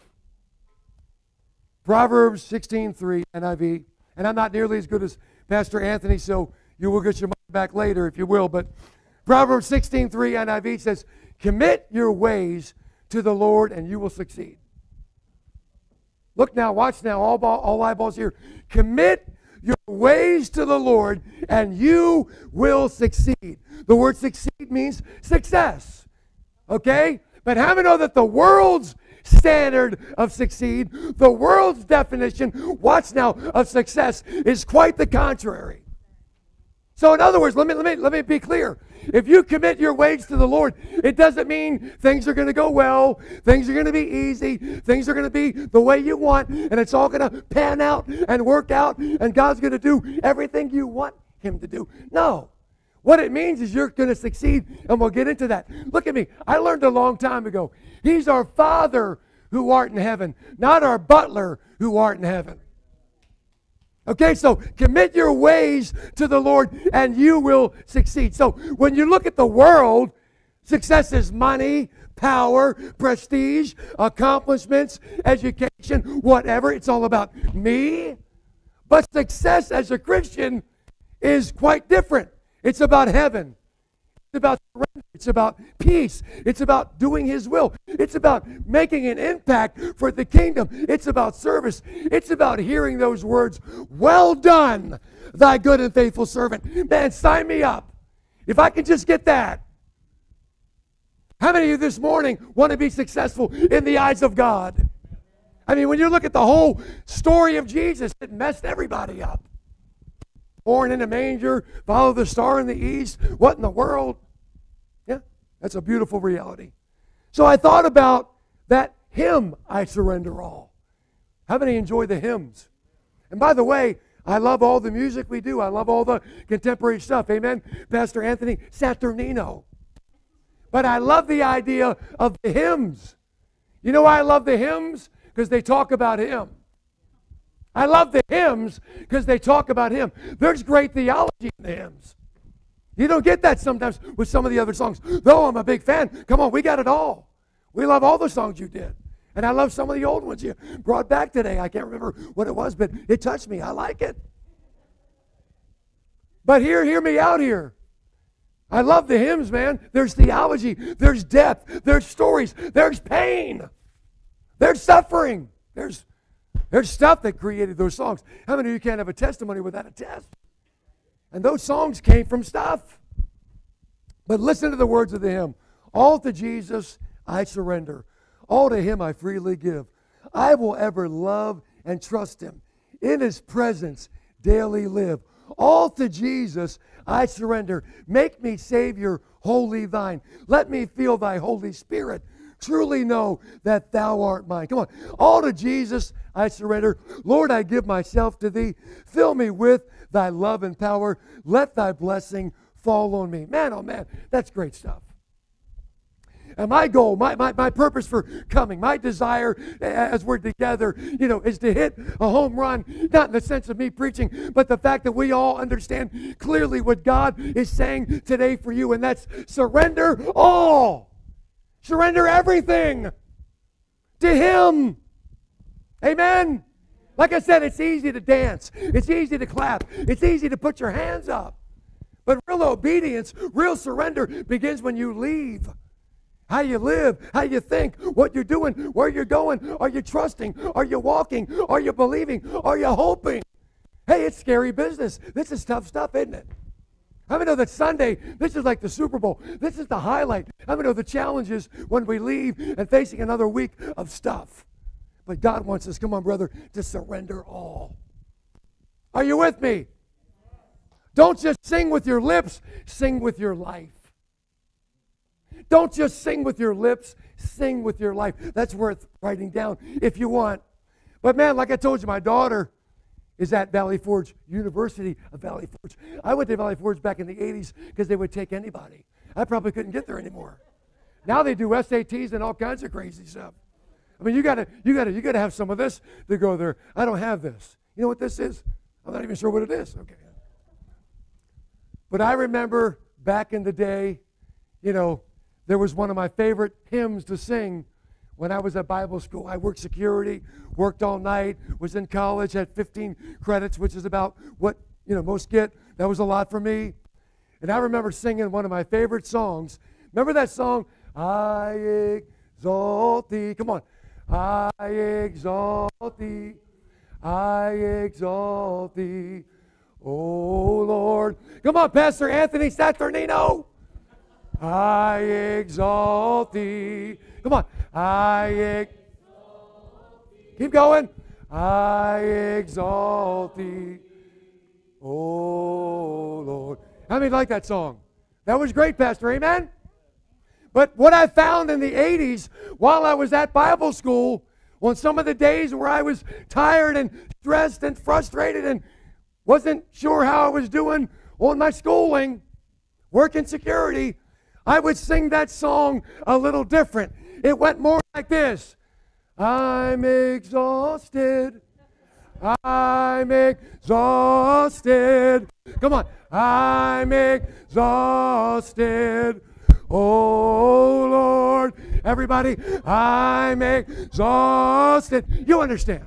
Proverbs 16:3, NIV. And I'm not nearly as good as Pastor Anthony, so you will get your money back later if you will. But Proverbs 16:3, NIV says, commit your ways to the Lord and you will succeed. Look now, watch now, all eyeballs here. Commit your ways to the Lord and you will succeed. The word succeed means success. Okay? But how many know that the world's standard of succeed, the world's definition, watch now, of success is quite the contrary. So in other words, let me be clear. If you commit your ways to the Lord, it doesn't mean things are going to go well, things are going to be easy, things are going to be the way you want, and it's all going to pan out and work out, and God's going to do everything you want Him to do. No. What it means is you're going to succeed, and we'll get into that. Look at me. I learned a long time ago. He's our Father who art in heaven, not our butler who art in heaven. Okay, so commit your ways to the Lord and you will succeed. So when you look at the world, success is money, power, prestige, accomplishments, education, whatever. It's all about me. But success as a Christian is quite different. It's about heaven. It's about surrender. It's about peace. It's about doing His will. It's about making an impact for the kingdom. It's about service. It's about hearing those words, well done, thy good and faithful servant. Man, sign me up. If I can just get that. How many of you this morning want to be successful in the eyes of God? I mean, when you look at the whole story of Jesus, it messed everybody up. Born in a manger, follow the star in the east. What in the world? Yeah, that's a beautiful reality. So I thought about that hymn, I Surrender All. How many enjoy the hymns? And by the way, I love all the music we do. I love all the contemporary stuff. Amen? Pastor Anthony Saturnino. But I love the idea of the hymns. You know why I love the hymns? Because they talk about Him. I love the hymns because they talk about Him. There's great theology in the hymns. You don't get that sometimes with some of the other songs. Though I'm a big fan, come on, we got it all. We love all the songs you did. And I love some of the old ones you brought back today. I can't remember what it was, but it touched me. I like it. But hear me out here. I love the hymns, man. There's theology. There's depth. There's stories. There's pain. There's suffering. There's stuff that created those songs. How many of you can't have a testimony without a test? And those songs came from stuff. But listen to the words of the hymn. All to Jesus I surrender. All to Him I freely give. I will ever love and trust Him. In His presence daily live. All to Jesus I surrender. Make me Savior, wholly Thine. Let me feel Thy Holy Spirit. Truly know that Thou art mine. Come on. All to Jesus I surrender. Lord, I give myself to Thee. Fill me with Thy love and power. Let Thy blessing fall on me. Man, oh man, that's great stuff. And my goal, my purpose for coming, my desire as we're together, is to hit a home run, not in the sense of me preaching, but the fact that we all understand clearly what God is saying today for you, and that's surrender all. Surrender everything to Him. Amen? Like I said, it's easy to dance. It's easy to clap. It's easy to put your hands up. But real obedience, real surrender begins when you leave. How you live, how you think, what you're doing, where you're going. Are you trusting? Are you walking? Are you believing? Are you hoping? Hey, it's scary business. This is tough stuff, isn't it? How many know that Sunday, this is like the Super Bowl. This is the highlight. How many know the challenges when we leave and facing another week of stuff? But God wants us, come on, brother, to surrender all. Are you with me? Don't just sing with your lips, sing with your life. Don't just sing with your lips, sing with your life. That's worth writing down if you want. But man, like I told you, my daughter is at Valley Forge University of Valley Forge. I went to Valley Forge back in the 80s because they would take anybody. I probably couldn't get there anymore. Now they do SATs and all kinds of crazy stuff. I mean, you gotta have some of this to go there. I don't have this. You know what this is? I'm not even sure what it is. Okay. But I remember back in the day, there was one of my favorite hymns to sing when I was at Bible school. I worked security, worked all night, was in college, had 15 credits, which is about what, most get. That was a lot for me. And I remember singing one of my favorite songs. Remember that song? I exalt thee. Come on. I exalt thee. I exalt thee. Oh, Lord. Come on, Pastor Anthony Saturnino. I exalt thee. Come on. Keep going. I exalt thee. Oh, Lord. How many like that song? That was great, Pastor. Amen? But what I found in the 80s while I was at Bible school, on some of the days where I was tired and stressed and frustrated and wasn't sure how I was doing on my schooling, working security, I would sing that song a little different. It went more like this. I'm exhausted. I'm exhausted. Come on. I'm exhausted. Oh, Lord. Everybody, I'm exhausted. You understand.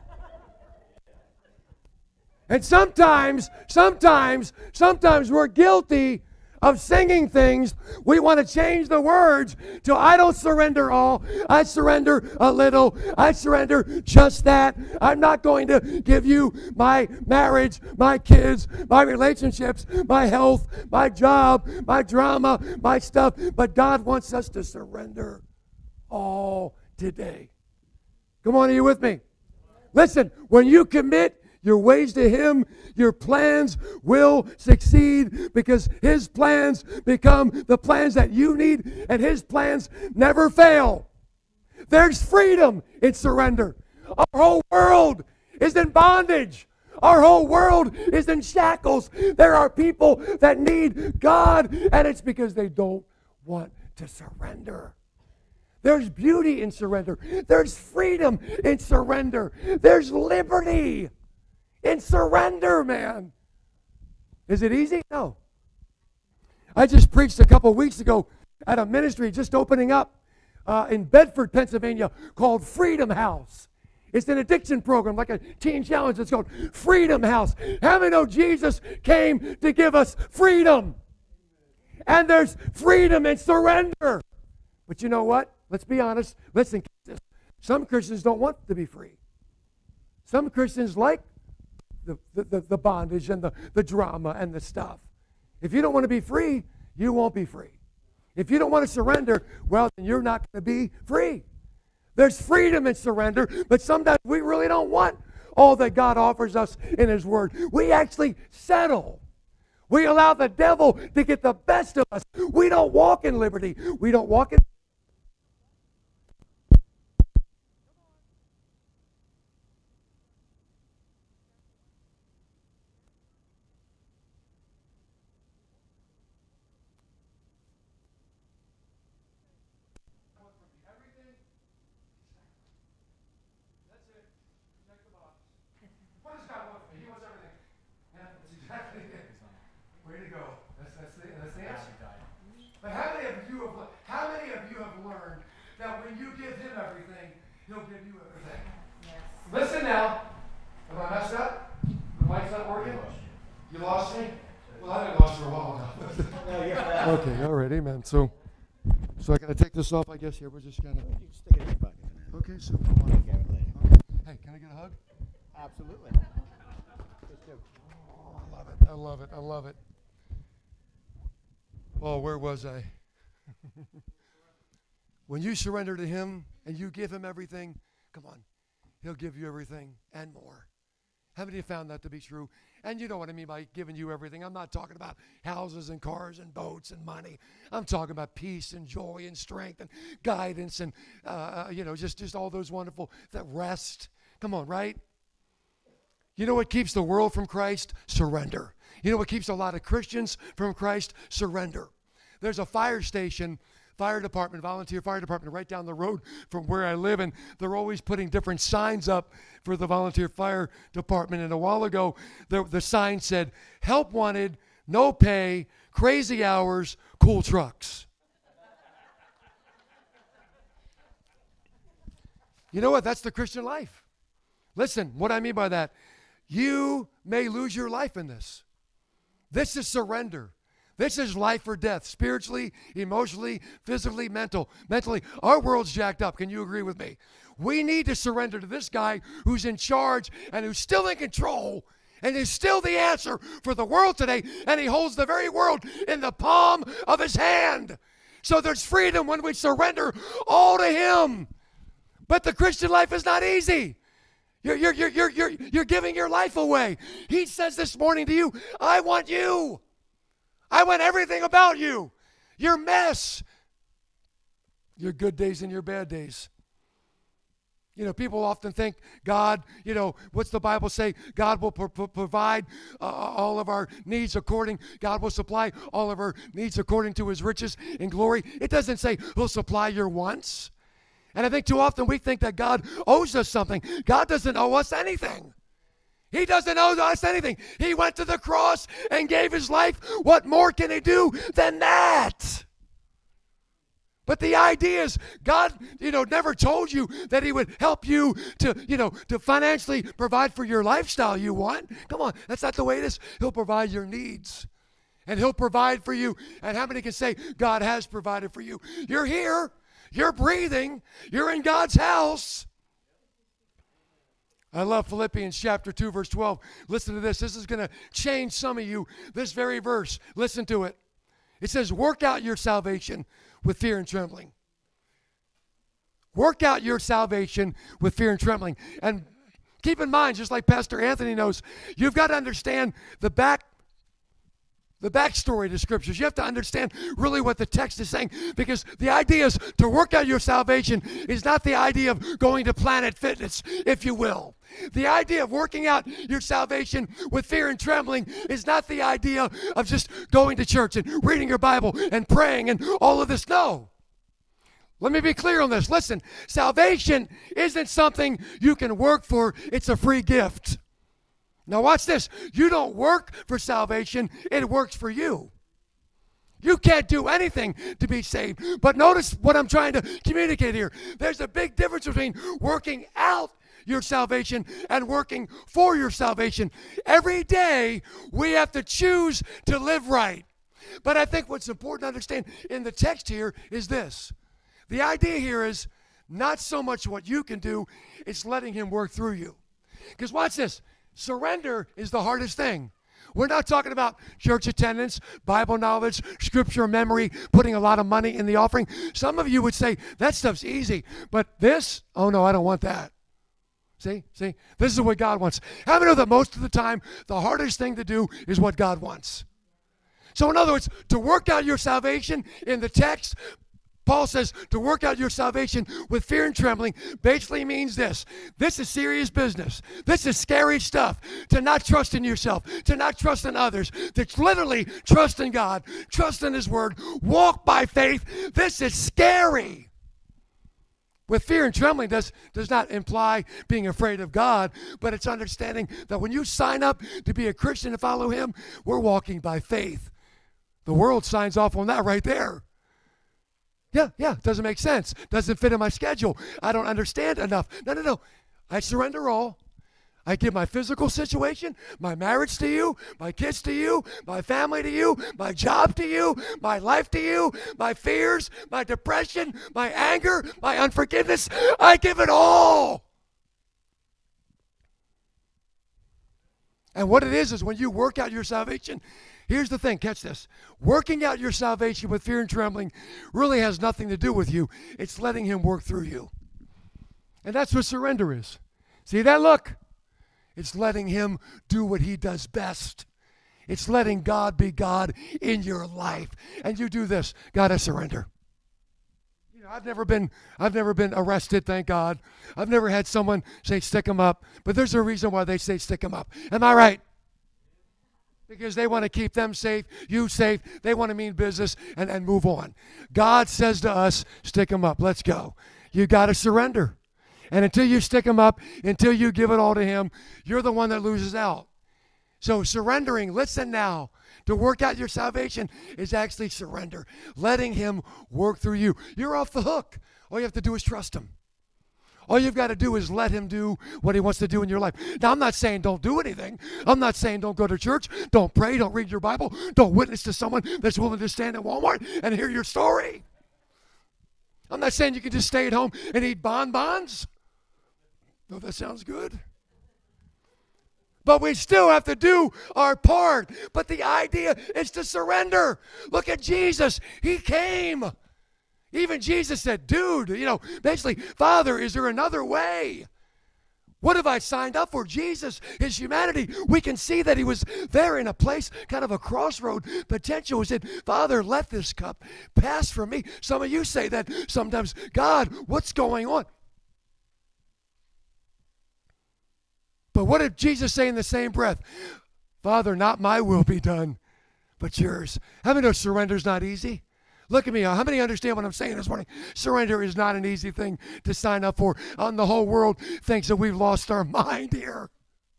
And sometimes we're guilty of singing things. We want to change the words to I don't surrender all. I surrender a little. I surrender just that. I'm not going to give you my marriage, my kids, my relationships, my health, my job, my drama, my stuff. But God wants us to surrender all today. Come on, are you with me? Listen, when you commit your ways to Him, your plans will succeed because His plans become the plans that you need, and His plans never fail. There's freedom in surrender. Our whole world is in bondage. Our whole world is in shackles. There are people that need God, and it's because they don't want to surrender. There's beauty in surrender. There's freedom in surrender. There's liberty in surrender, man. Is it easy? No. I just preached a couple weeks ago at a ministry just opening up in Bedford, Pennsylvania called Freedom House. It's an addiction program, like a teen challenge. It's called Freedom House. How many know Jesus came to give us freedom? And there's freedom in surrender. But you know what? Let's be honest. Listen, some Christians don't want to be free. Some Christians like the bondage and the drama and the stuff. If you don't want to be free, you won't be free. If you don't want to surrender, well, then you're not going to be free. There's freedom in surrender, but sometimes we really don't want all that God offers us in His Word. We actually settle. We allow the devil to get the best of us. We don't walk in liberty. We don't walk in But how many of you have learned that when you give Him everything, He'll give you everything? Yes. Listen now. Have I messed up? The mic's not working? You lost me? Well, I haven't lost for a while now. No, you're fine. Okay, all right, amen. So I gotta take this off, I guess. Here, we're just gonna. You can stick it in your pocket for now. Okay, so. Okay. Hey, can I get a hug? Absolutely. Just do. Oh, I love it. I love it. I love it. Oh, where was I? When you surrender to Him and you give Him everything, come on, He'll give you everything and more. How many of you found that to be true? And you know what I mean by giving you everything. I'm not talking about houses and cars and boats and money. I'm talking about peace and joy and strength and guidance and, just all those wonderful, that rest. Come on, right? You know what keeps the world from Christ? Surrender. You know what keeps a lot of Christians from Christ? Surrender. There's a fire station, fire department, volunteer fire department right down the road from where I live, and they're always putting different signs up for the volunteer fire department. And a while ago, the sign said, help wanted, no pay, crazy hours, cool trucks. You know what? That's the Christian life. Listen, what I mean by that, you may lose your life in this. This is surrender. This is life or death, spiritually, emotionally, physically, mentally. Our world's jacked up. Can you agree with me? We need to surrender to this guy who's in charge and who's still in control and is still the answer for the world today, and he holds the very world in the palm of his hand. So there's freedom when we surrender all to him. But the Christian life is not easy. You're giving your life away. He says this morning to you, I want you. I want everything about you. Your mess. Your good days and your bad days. You know, people often think God, you know, what's the Bible say? God will provide all of our needs according, God will supply all of our needs according to his riches in glory. It doesn't say he'll supply your wants. And I think too often we think that God owes us something. God doesn't owe us anything. He doesn't owe us anything. He went to the cross and gave his life. What more can he do than that? But the idea is God, never told you that he would help you to financially provide for your lifestyle you want. Come on, that's not the way it is. He'll provide your needs. And he'll provide for you. And how many can say God has provided for you? You're here. You're breathing. You're in God's house. I love Philippians chapter 2, verse 12. Listen to this. This is going to change some of you. This very verse. Listen to it. It says, work out your salvation with fear and trembling. Work out your salvation with fear and trembling. And keep in mind, just like Pastor Anthony knows, you've got to understand the backstory to scriptures. You have to understand really what the text is saying, because the idea is to work out your salvation is not the idea of going to Planet Fitness, if you will. The idea of working out your salvation with fear and trembling is not the idea of just going to church and reading your Bible and praying and all of this. No. Let me be clear on this. Listen, salvation isn't something you can work for. It's a free gift. Now watch this. You don't work for salvation. It works for you. You can't do anything to be saved. But notice what I'm trying to communicate here. There's a big difference between working out your salvation and working for your salvation. Every day we have to choose to live right. But I think what's important to understand in the text here is this. The idea here is not so much what you can do, it's letting him work through you. Because watch this. Surrender is the hardest thing. We're not talking about church attendance, Bible knowledge, scripture memory, putting a lot of money in the offering. Some of you would say, that stuff's easy. But this, oh no, I don't want that. See, this is what God wants. How many know that most of the time, the hardest thing to do is what God wants? So in other words, to work out your salvation in the text, Paul says to work out your salvation with fear and trembling basically means this. This is serious business. This is scary stuff. To not trust in yourself, to not trust in others, to literally trust in God, trust in his word, walk by faith. This is scary. With fear and trembling does not imply being afraid of God, but it's understanding that when you sign up to be a Christian and follow him, we're walking by faith. The world signs off on that right there. Yeah, doesn't make sense. Doesn't fit in my schedule. I don't understand enough. No. I surrender all. I give my physical situation, my marriage to you, my kids to you, my family to you, my job to you, my life to you, my fears, my depression, my anger, my unforgiveness. I give it all. And what it is when you work out your salvation, here's the thing, catch this. Working out your salvation with fear and trembling really has nothing to do with you. It's letting him work through you. And that's what surrender is. See that look? It's letting him do what he does best. It's letting God be God in your life. And you do this. God, I surrender. I've never been arrested, thank God. I've never had someone say stick them up, but there's a reason why they say stick them up. Am I right? Because they want to keep them safe, you safe. They want to mean business and move on. God says to us, stick them up. Let's go. You got to surrender. And until you stick them up, until you give it all to him, you're the one that loses out. So surrendering, listen now, to work out your salvation is actually surrender. Letting him work through you. You're off the hook. All you have to do is trust him. All you've got to do is let him do what he wants to do in your life. Now, I'm not saying don't do anything. I'm not saying don't go to church, don't pray, don't read your Bible, don't witness to someone that's willing to stand at Walmart and hear your story. I'm not saying you can just stay at home and eat bonbons. No, that sounds good. But we still have to do our part. But the idea is to surrender. Look at Jesus. He came. Even Jesus said, dude, basically, Father, is there another way? What have I signed up for? Jesus, his humanity, we can see that he was there in a place, kind of a crossroad potential. He said, Father, let this cup pass from me. Some of you say that sometimes. God, what's going on? But what did Jesus say in the same breath? Father, not my will be done, but yours. How many know surrender's not easy? Look at me. How many understand what I'm saying this morning? Surrender is not an easy thing to sign up for. The whole world thinks that we've lost our mind here.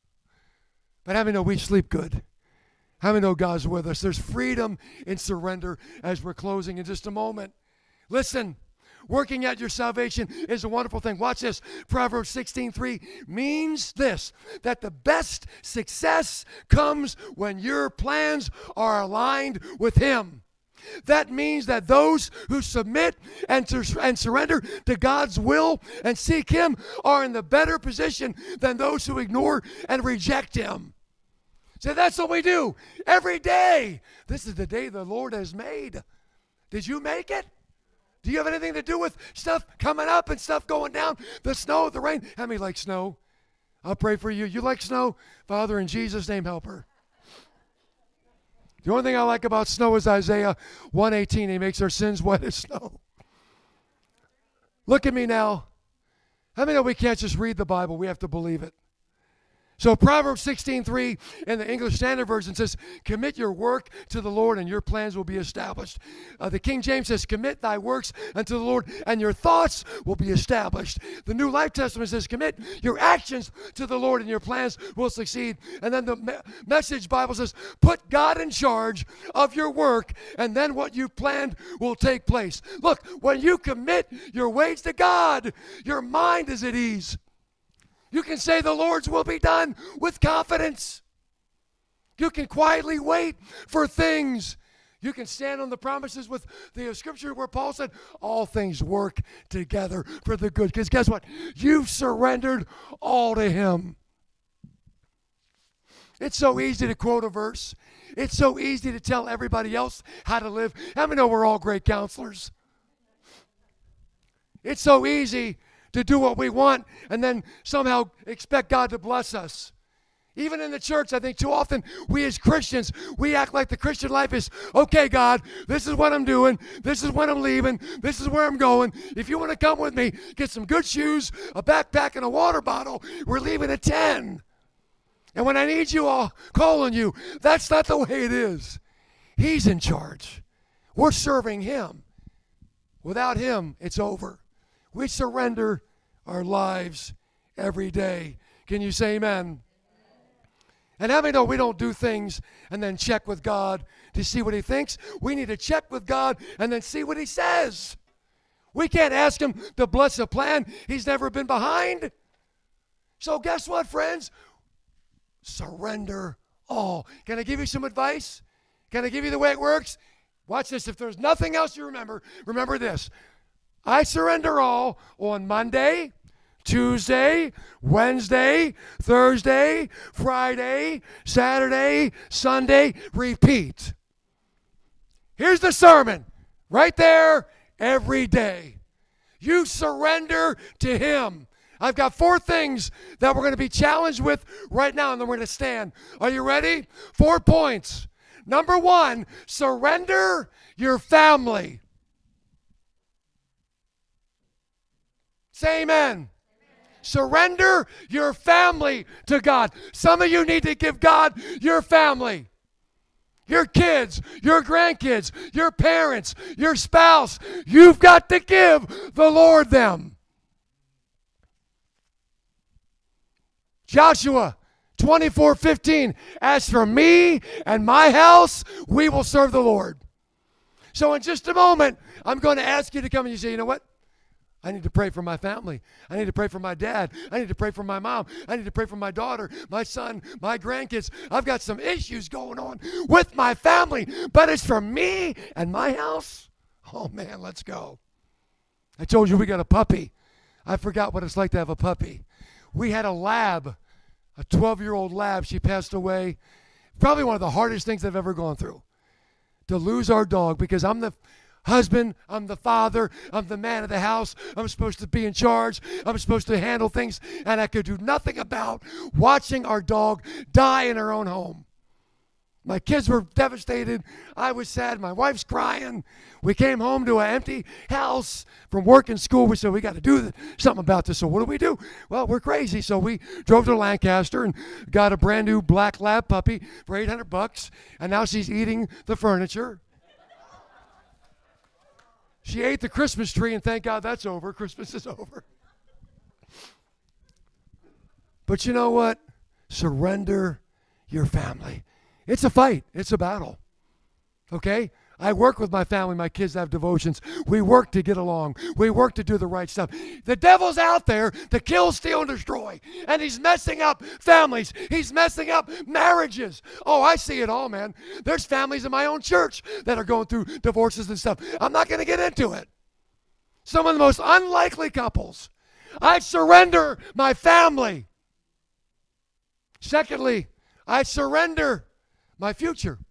But how many know we sleep good? How many know God's with us? There's freedom in surrender as we're closing in just a moment. Listen, working out your salvation is a wonderful thing. Watch this. Proverbs 16:3 means this, that the best success comes when your plans are aligned with him. That means that those who submit and surrender to God's will and seek him are in the better position than those who ignore and reject him. So that's what we do every day. This is the day the Lord has made. Did you make it? Do you have anything to do with stuff coming up and stuff going down? The snow, the rain. How many like snow? I'll pray for you. You like snow? Father, in Jesus' name, help her. The only thing I like about snow is Isaiah 1:18. He makes our sins white as snow. Look at me now. How many know we can't just read the Bible? We have to believe it. So Proverbs 16:3 in the English Standard Version says, commit your work to the Lord and your plans will be established. The King James says, commit thy works unto the Lord and your thoughts will be established. The New Life Testament says, commit your actions to the Lord and your plans will succeed. And then the Message Bible says, put God in charge of your work and then what you've planned will take place. Look, when you commit your ways to God, your mind is at ease. You can say the Lord's will be done with confidence. You can quietly wait for things. You can stand on the promises with the scripture where Paul said, all things work together for the good. Because guess what? You've surrendered all to him. It's so easy to quote a verse. It's so easy to tell everybody else how to live. How many know we're all great counselors? It's so easy to do what we want and then somehow expect God to bless us. Even in the church, I think too often we as Christians, we act like the Christian life is, okay, God, this is what I'm doing. This is when I'm leaving. This is where I'm going. If you want to come with me, get some good shoes, a backpack, and a water bottle. We're leaving at 10. And when I need you, I'll call on you. That's not the way it is. He's in charge. We're serving him. Without him, it's over. We surrender our lives every day. Can you say amen? And how many know we don't do things and then check with God to see what he thinks? We need to check with God and then see what he says. We can't ask him to bless a plan he's never been behind. So guess what, friends? Surrender all. Can I give you some advice? Can I give you the way it works? Watch this. If there's nothing else you remember this. I surrender all on Monday, Tuesday, Wednesday, Thursday, Friday, Saturday, Sunday, repeat. Here's the sermon, right there, every day. You surrender to him. I've got 4 things that we're going to be challenged with right now, and then we're going to stand. Are you ready? 4 points. Number 1, surrender your family. Say amen. Surrender your family to God. Some of you need to give God your family. Your kids, your grandkids, your parents, your spouse. You've got to give the Lord them. Joshua 24:15. As for me and my house, we will serve the Lord. So in just a moment, I'm going to ask you to come and you say, you know what? I need to pray for my family. I need to pray for my dad. I need to pray for my mom. I need to pray for my daughter, my son, my grandkids. I've got some issues going on with my family, but it's for me and my house. Oh, man, let's go. I told you we got a puppy. I forgot what it's like to have a puppy. We had a lab, a 12-year-old lab. She passed away. Probably one of the hardest things I've ever gone through, to lose our dog, because I'm the husband, I'm the father, I'm the man of the house, I'm supposed to be in charge, I'm supposed to handle things, and I could do nothing about watching our dog die in her own home. My kids were devastated. I was sad. My wife's crying. We came home to an empty house from work and school. We said, we got to do something about this. So what do? Well, we're crazy. So we drove to Lancaster and got a brand new black lab puppy for $800, and now she's eating the furniture. She ate the Christmas tree, and thank God that's over. Christmas is over. But you know what? Surrender your family. It's a fight. It's a battle. Okay? I work with my family. My kids have devotions. We work to get along. We work to do the right stuff. The devil's out there to kill, steal, and destroy. And he's messing up families. He's messing up marriages. Oh, I see it all, man. There's families in my own church that are going through divorces and stuff. I'm not going to get into it. Some of the most unlikely couples. I surrender my family. Secondly, I surrender my future.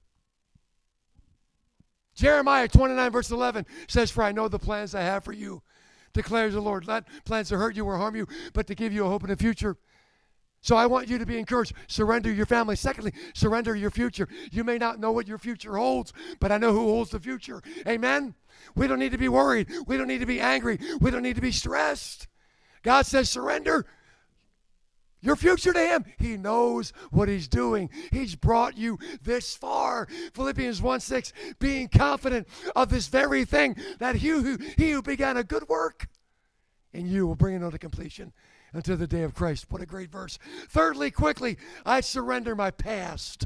Jeremiah 29 verse 11 says, for I know the plans I have for you, declares the Lord. Not plans to hurt you or harm you, but to give you a hope in the future. So I want you to be encouraged. Surrender your family. Secondly, surrender your future. You may not know what your future holds, but I know who holds the future. Amen? We don't need to be worried. We don't need to be angry. We don't need to be stressed. God says surrender your future to him. He knows what he's doing. He's brought you this far. Philippians 1:6, being confident of this very thing, that he who began a good work in you will bring it to completion until the day of Christ. What a great verse. Thirdly, quickly, I surrender my past.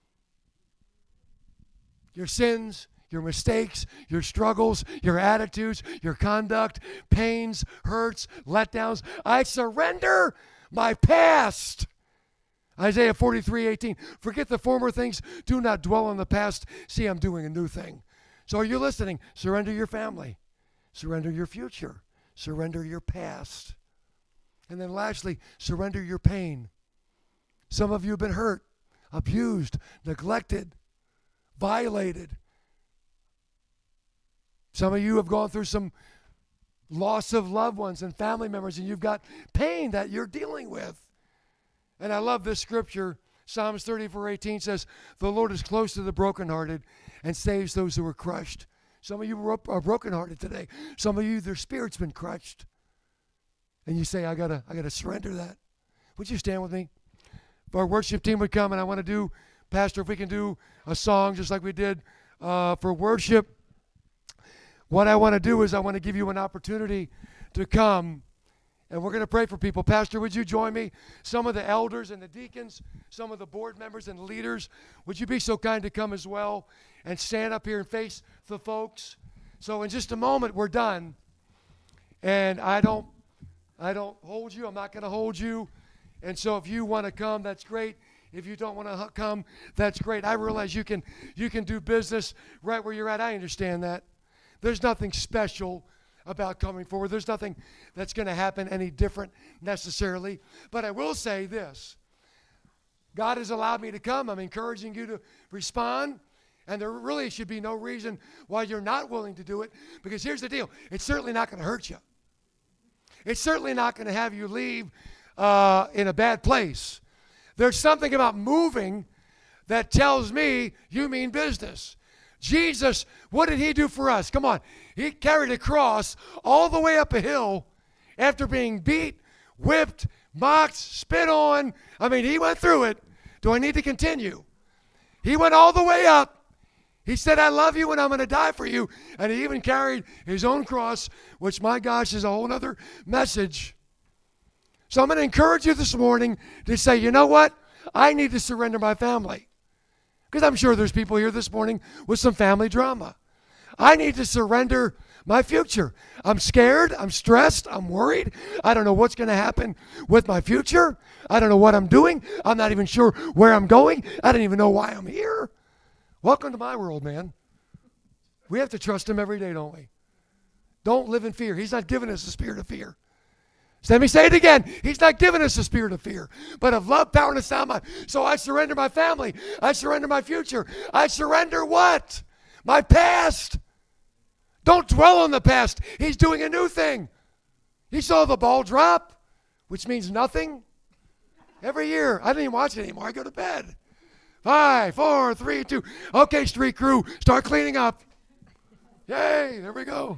Your sins, your mistakes, your struggles, your attitudes, your conduct, pains, hurts, letdowns. I surrender my past. Isaiah 43:18. Forget the former things. Do not dwell on the past. See, I'm doing a new thing. So are you listening? Surrender your family. Surrender your future. Surrender your past. And then lastly, surrender your pain. Some of you have been hurt, abused, neglected, violated. Some of you have gone through some loss of loved ones and family members, and you've got pain that you're dealing with. And I love this scripture. Psalms 34:18 says, the Lord is close to the brokenhearted and saves those who are crushed. Some of you are brokenhearted today. Some of you, their spirit's been crushed. And you say, I gotta surrender that. Would you stand with me? If our worship team would come, and I want to do, Pastor, if we can do a song just like we did for worship. What I want to do is I want to give you an opportunity to come, and we're going to pray for people. Pastor, would you join me? Some of the elders and the deacons, some of the board members and leaders, would you be so kind to come as well and stand up here and face the folks? So in just a moment, we're done. And I don't hold you. I'm not going to hold you. And so if you want to come, that's great. If you don't want to come, that's great. I realize you can do business right where you're at. I understand that. There's nothing special about coming forward. There's nothing that's going to happen any different necessarily. But I will say this. God has allowed me to come. I'm encouraging you to respond. And there really should be no reason why you're not willing to do it. Because here's the deal. It's certainly not going to hurt you. It's certainly not going to have you leave in a bad place. There's something about moving that tells me you mean business. Jesus, what did he do for us? Come on. He carried a cross all the way up a hill after being beat, whipped, mocked, spit on. I mean, he went through it. Do I need to continue? He went all the way up. He said, I love you and I'm going to die for you. And he even carried his own cross, which, my gosh, is a whole other message. So I'm going to encourage you this morning to say, you know what? I need to surrender my family. Because I'm sure there's people here this morning with some family drama. I need to surrender my future. I'm scared. I'm stressed. I'm worried. I don't know what's going to happen with my future. I don't know what I'm doing. I'm not even sure where I'm going. I don't even know why I'm here. Welcome to my world, man. We have to trust him every day, don't we? Don't live in fear. He's not giving us a spirit of fear. So let me say it again. He's not giving us a spirit of fear, but of love, power, and a sound mind. So I surrender my family. I surrender my future. I surrender what? My past. Don't dwell on the past. He's doing a new thing. He saw the ball drop, which means nothing. Every year. I don't even watch it anymore. I go to bed. 5, 4, 3, 2. Okay, street crew, start cleaning up. Yay, there we go.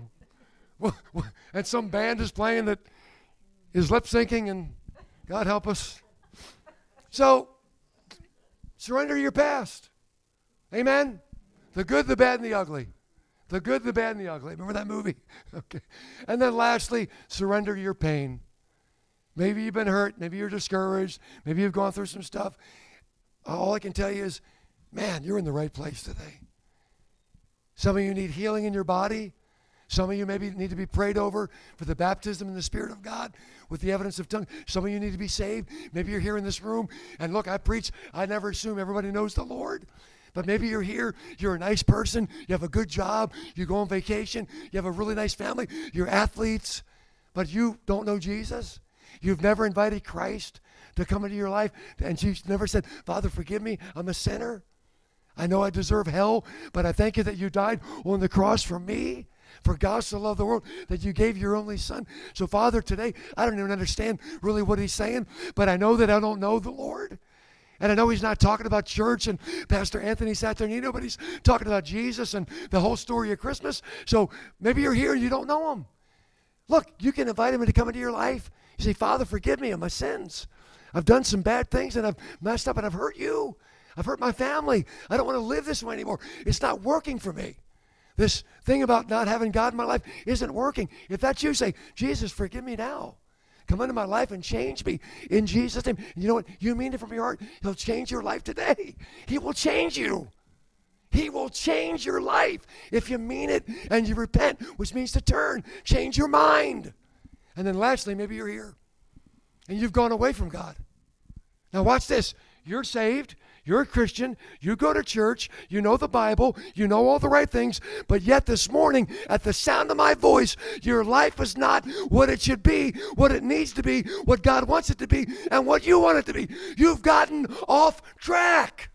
And some band is playing that is lip syncing, and God help us. So, surrender your past. Amen? The good, the bad, and the ugly. The good, the bad, and the ugly. Remember that movie? Okay. And then lastly, surrender your pain. Maybe you've been hurt. Maybe you're discouraged. Maybe you've gone through some stuff. All I can tell you is, man, you're in the right place today. Some of you need healing in your body. Some of you maybe need to be prayed over for the baptism in the Spirit of God with the evidence of tongue. Some of you need to be saved. Maybe you're here in this room. And look, I preach. I never assume everybody knows the Lord. But maybe you're here. You're a nice person. You have a good job. You go on vacation. You have a really nice family. You're athletes. But you don't know Jesus. You've never invited Christ to come into your life. And you've never said, Father, forgive me. I'm a sinner. I know I deserve hell. But I thank you that you died on the cross for me. For God so loved the world that you gave your only son. So, Father, today, I don't even understand really what he's saying, but I know that I don't know the Lord. And I know he's not talking about church, and Pastor Anthony sat there and you know, but he's talking about Jesus and the whole story of Christmas. So maybe you're here and you don't know him. Look, you can invite him to come into your life. You say, Father, forgive me of my sins. I've done some bad things and I've messed up and I've hurt you. I've hurt my family. I don't want to live this way anymore. It's not working for me. This thing about not having God in my life isn't working. If that's you, say, Jesus, forgive me now. Come into my life and change me in Jesus' name. And you know what? You mean it from your heart. He'll change your life today. He will change you. He will change your life if you mean it and you repent, which means to turn. Change your mind. And then lastly, maybe you're here and you've gone away from God. Now watch this. You're saved. You're a Christian, you go to church, you know the Bible, you know all the right things, but yet this morning, at the sound of my voice, your life is not what it should be, what it needs to be, what God wants it to be, and what you want it to be. You've gotten off track.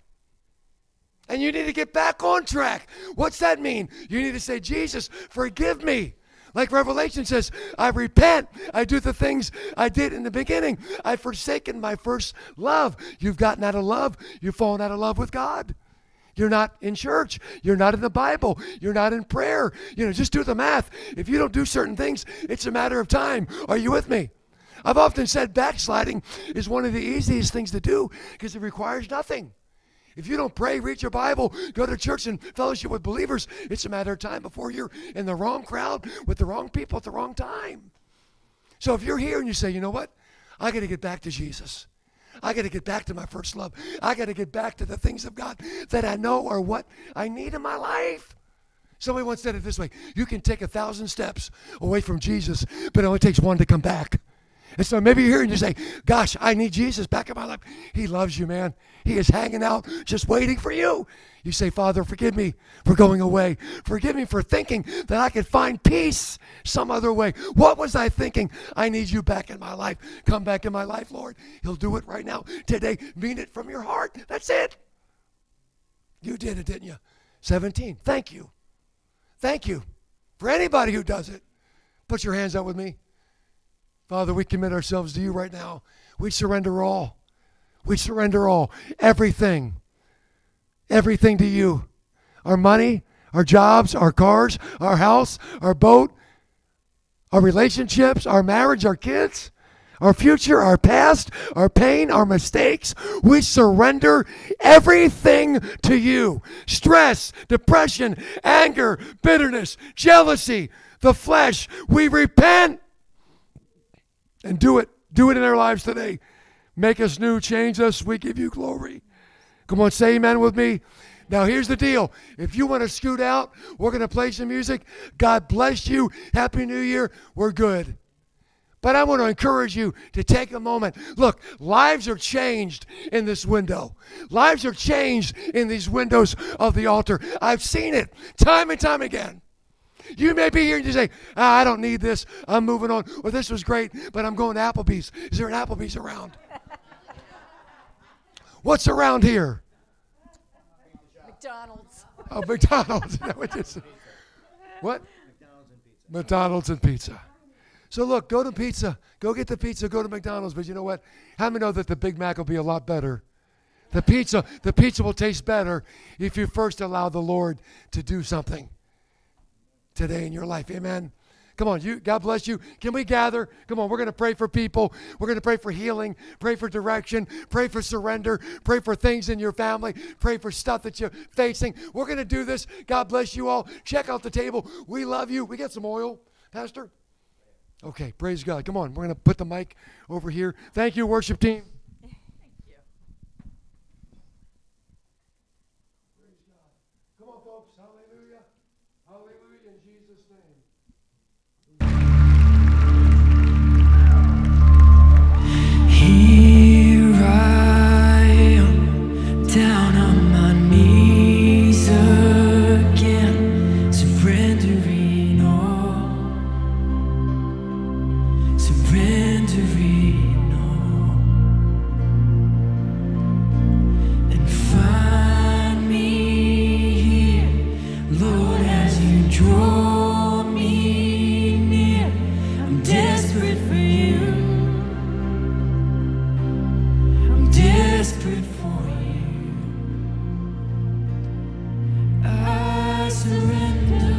And you need to get back on track. What's that mean? You need to say, Jesus, forgive me. Like Revelation says, I repent. I do the things I did in the beginning. I've forsaken my first love. You've gotten out of love. You've fallen out of love with God. You're not in church. You're not in the Bible. You're not in prayer. You know, just do the math. If you don't do certain things, it's a matter of time. Are you with me? I've often said backsliding is one of the easiest things to do because it requires nothing. If you don't pray, read your Bible, go to church and fellowship with believers, it's a matter of time before you're in the wrong crowd with the wrong people at the wrong time. So if you're here and you say, you know what? I got to get back to Jesus. I got to get back to my first love. I got to get back to the things of God that I know are what I need in my life. Somebody once said it this way. You can take 1,000 steps away from Jesus, but it only takes one to come back. And so maybe you're here and you say, gosh, I need Jesus back in my life. He loves you, man. He is hanging out, just waiting for you. You say, Father, forgive me for going away. Forgive me for thinking that I could find peace some other way. What was I thinking? I need you back in my life. Come back in my life, Lord. He'll do it right now, today. Mean it from your heart. That's it. You did it, didn't you? 17. Thank you. Thank you. For anybody who does it, put your hands up with me. Father, we commit ourselves to you right now. We surrender all. We surrender all. Everything. Everything to you. Our money, our jobs, our cars, our house, our boat, our relationships, our marriage, our kids, our future, our past, our pain, our mistakes. We surrender everything to you. Stress, depression, anger, bitterness, jealousy, the flesh. We repent and do it. Do it in our lives today. Make us new, change us. We give you glory. Come on, say amen with me. Now, here's the deal. If you want to scoot out, we're going to play some music. God bless you. Happy New Year. We're good. But I want to encourage you to take a moment. Look, lives are changed in this window. Lives are changed in these windows of the altar. I've seen it time and time again. You may be here and you say, I don't need this. I'm moving on. Or this was great, but I'm going to Applebee's. Is there an Applebee's around? What's around here? McDonald's. Oh, McDonald's. What? McDonald's and pizza. So look, go to pizza. Go get the pizza. Go to McDonald's. But you know what? How many know that the Big Mac will be a lot better? The pizza will taste better if you first allow the Lord to do something today in your life. Amen. Come on, God bless you. Can we gather? Come on, we're going to pray for people. We're going to pray for healing, pray for direction, pray for surrender, pray for things in your family, pray for stuff that you're facing. We're going to do this. God bless you all. Check out the table. We love you. We got some oil, Pastor? Okay, praise God. Come on, we're going to put the mic over here. Thank you, worship team. Thank you. Praise God. Come on, folks. Hallelujah. Hallelujah in Jesus' name. Here I am, down on my knees again, surrendering all, surrendering all, and find me here, Lord, as you draw me near. I'm desperate for you. Desperate for you, I surrender.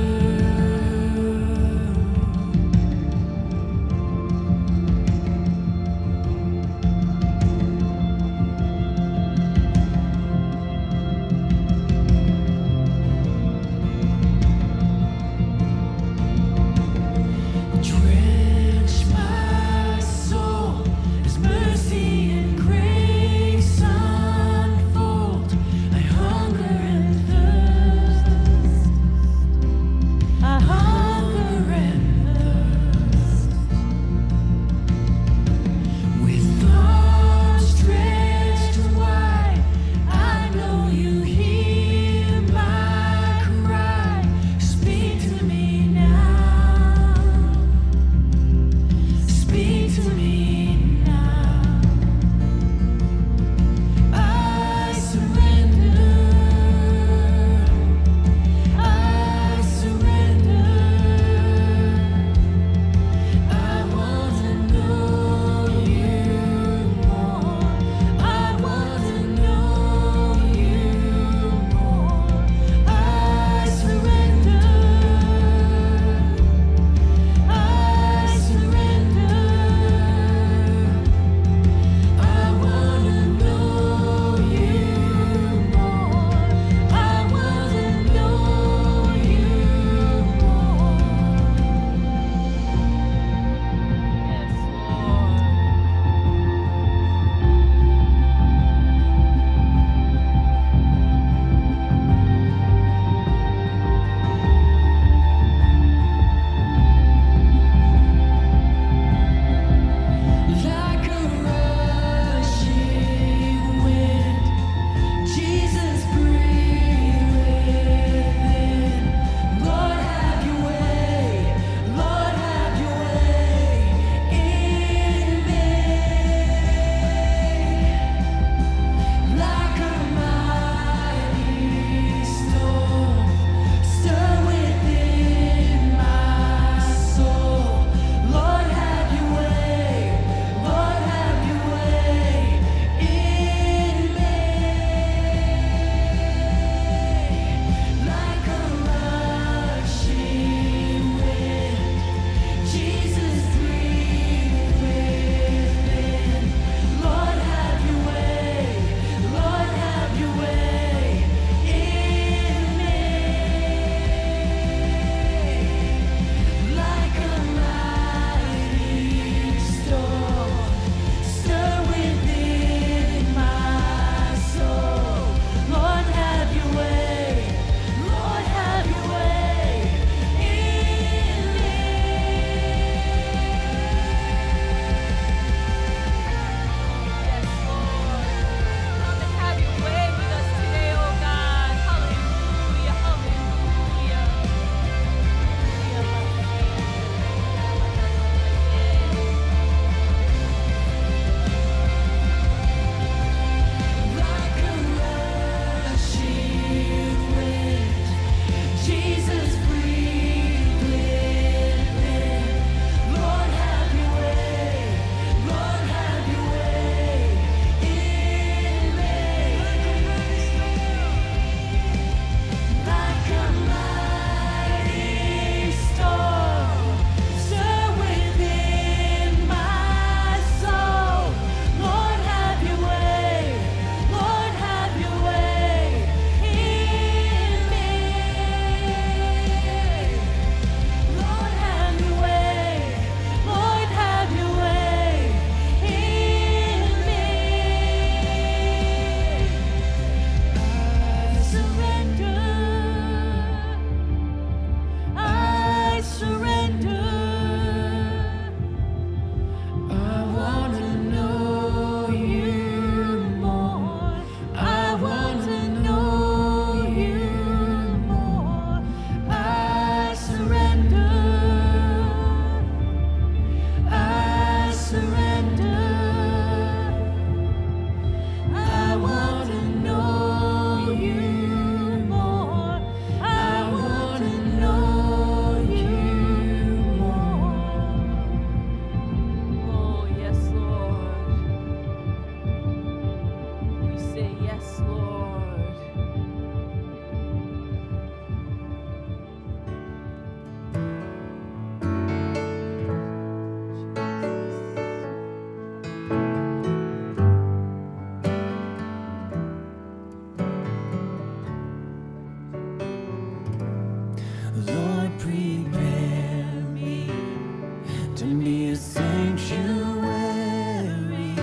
Lord, prepare me to be a sanctuary,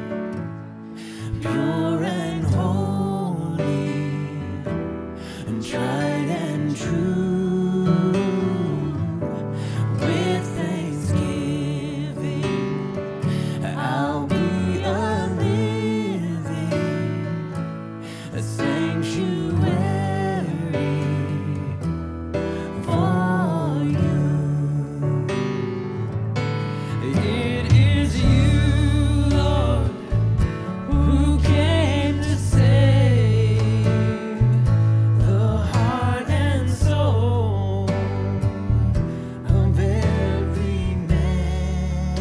pure and holy, and tried and true. With thanksgiving, I'll be a living sanctuary for you. It is you, Lord, who came to save the heart and soul of every man.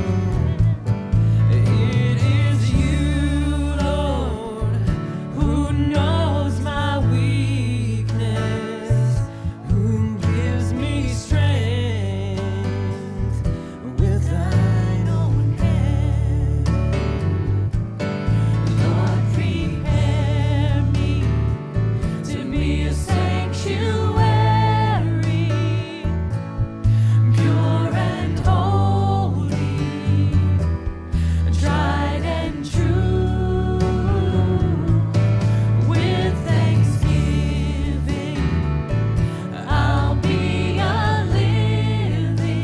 It is you, Lord, who knows my weakness, who gives me strength with thine own hand. Lord, prepare me to be a sanctuary, pure and holy, tried and true. With thanksgiving, I'll be a living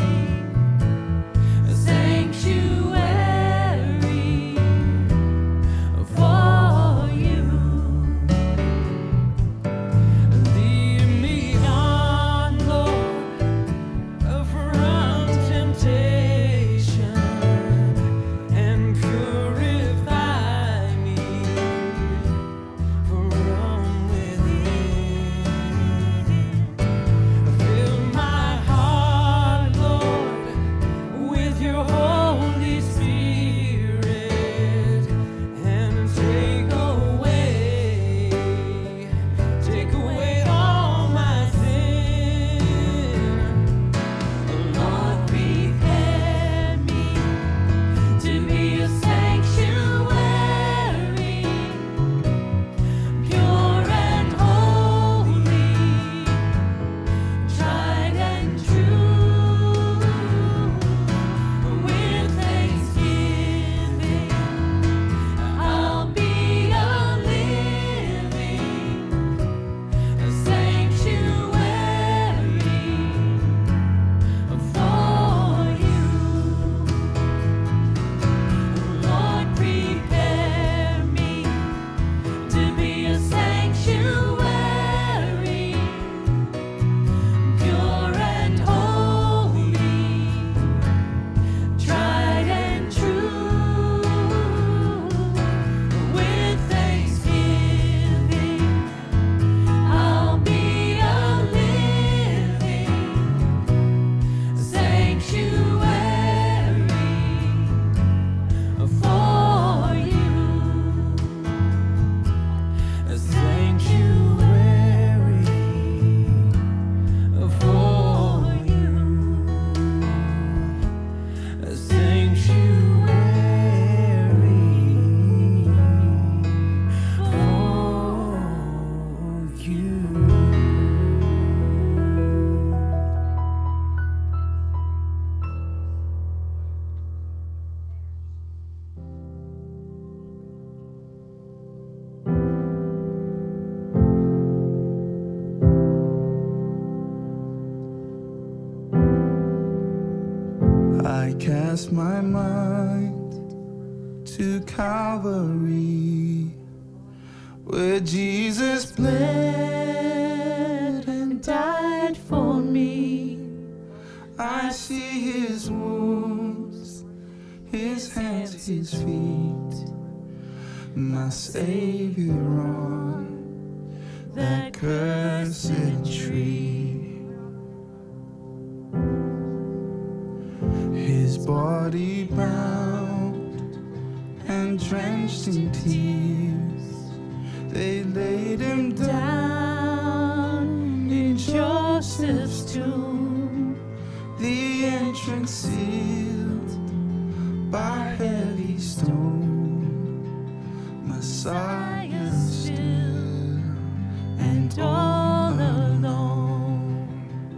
sanctuary for you. Lead me on, Lord, from temptation, and purify me from within. Fill my heart, Lord, with your Holy Spirit, and take away all my sin. Lord, prepare me to be a sanctuary, pure and holy, tried and true. With thanksgiving, I'll be a living sanctuary for you. Lord, prepare me to be a sanctuary, pure and holy, tried and true. With thanksgiving, I'll be a living sanctuary for you. A sanctuary for you. A I cast my mind to Calvary, where Jesus bled and died for me. I see his wounds, his hands, his feet, my Savior on that cursed tree. His body bound and drenched in tears, they laid him down in Joseph's tomb, the entrance sealed by heavy stone. Messiah still and all alone.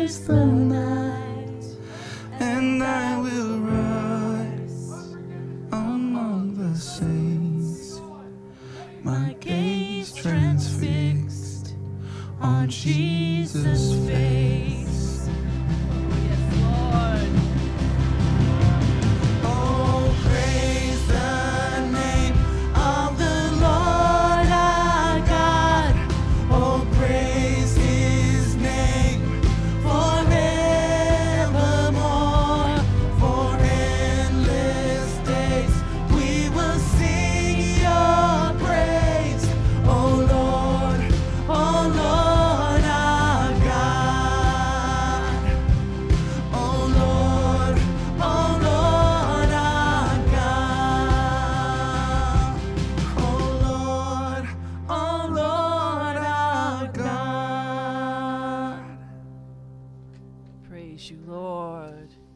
face the night, and I will rise among the saints, my gaze transfixed on Jesus' face. Yes, Lord. Oh, praise the name of the Lord our God. Oh, praise his name forevermore. For endless days we will sing your praise. Oh Lord our God. Oh Lord our God. Oh Lord our God. Praise you, Lord.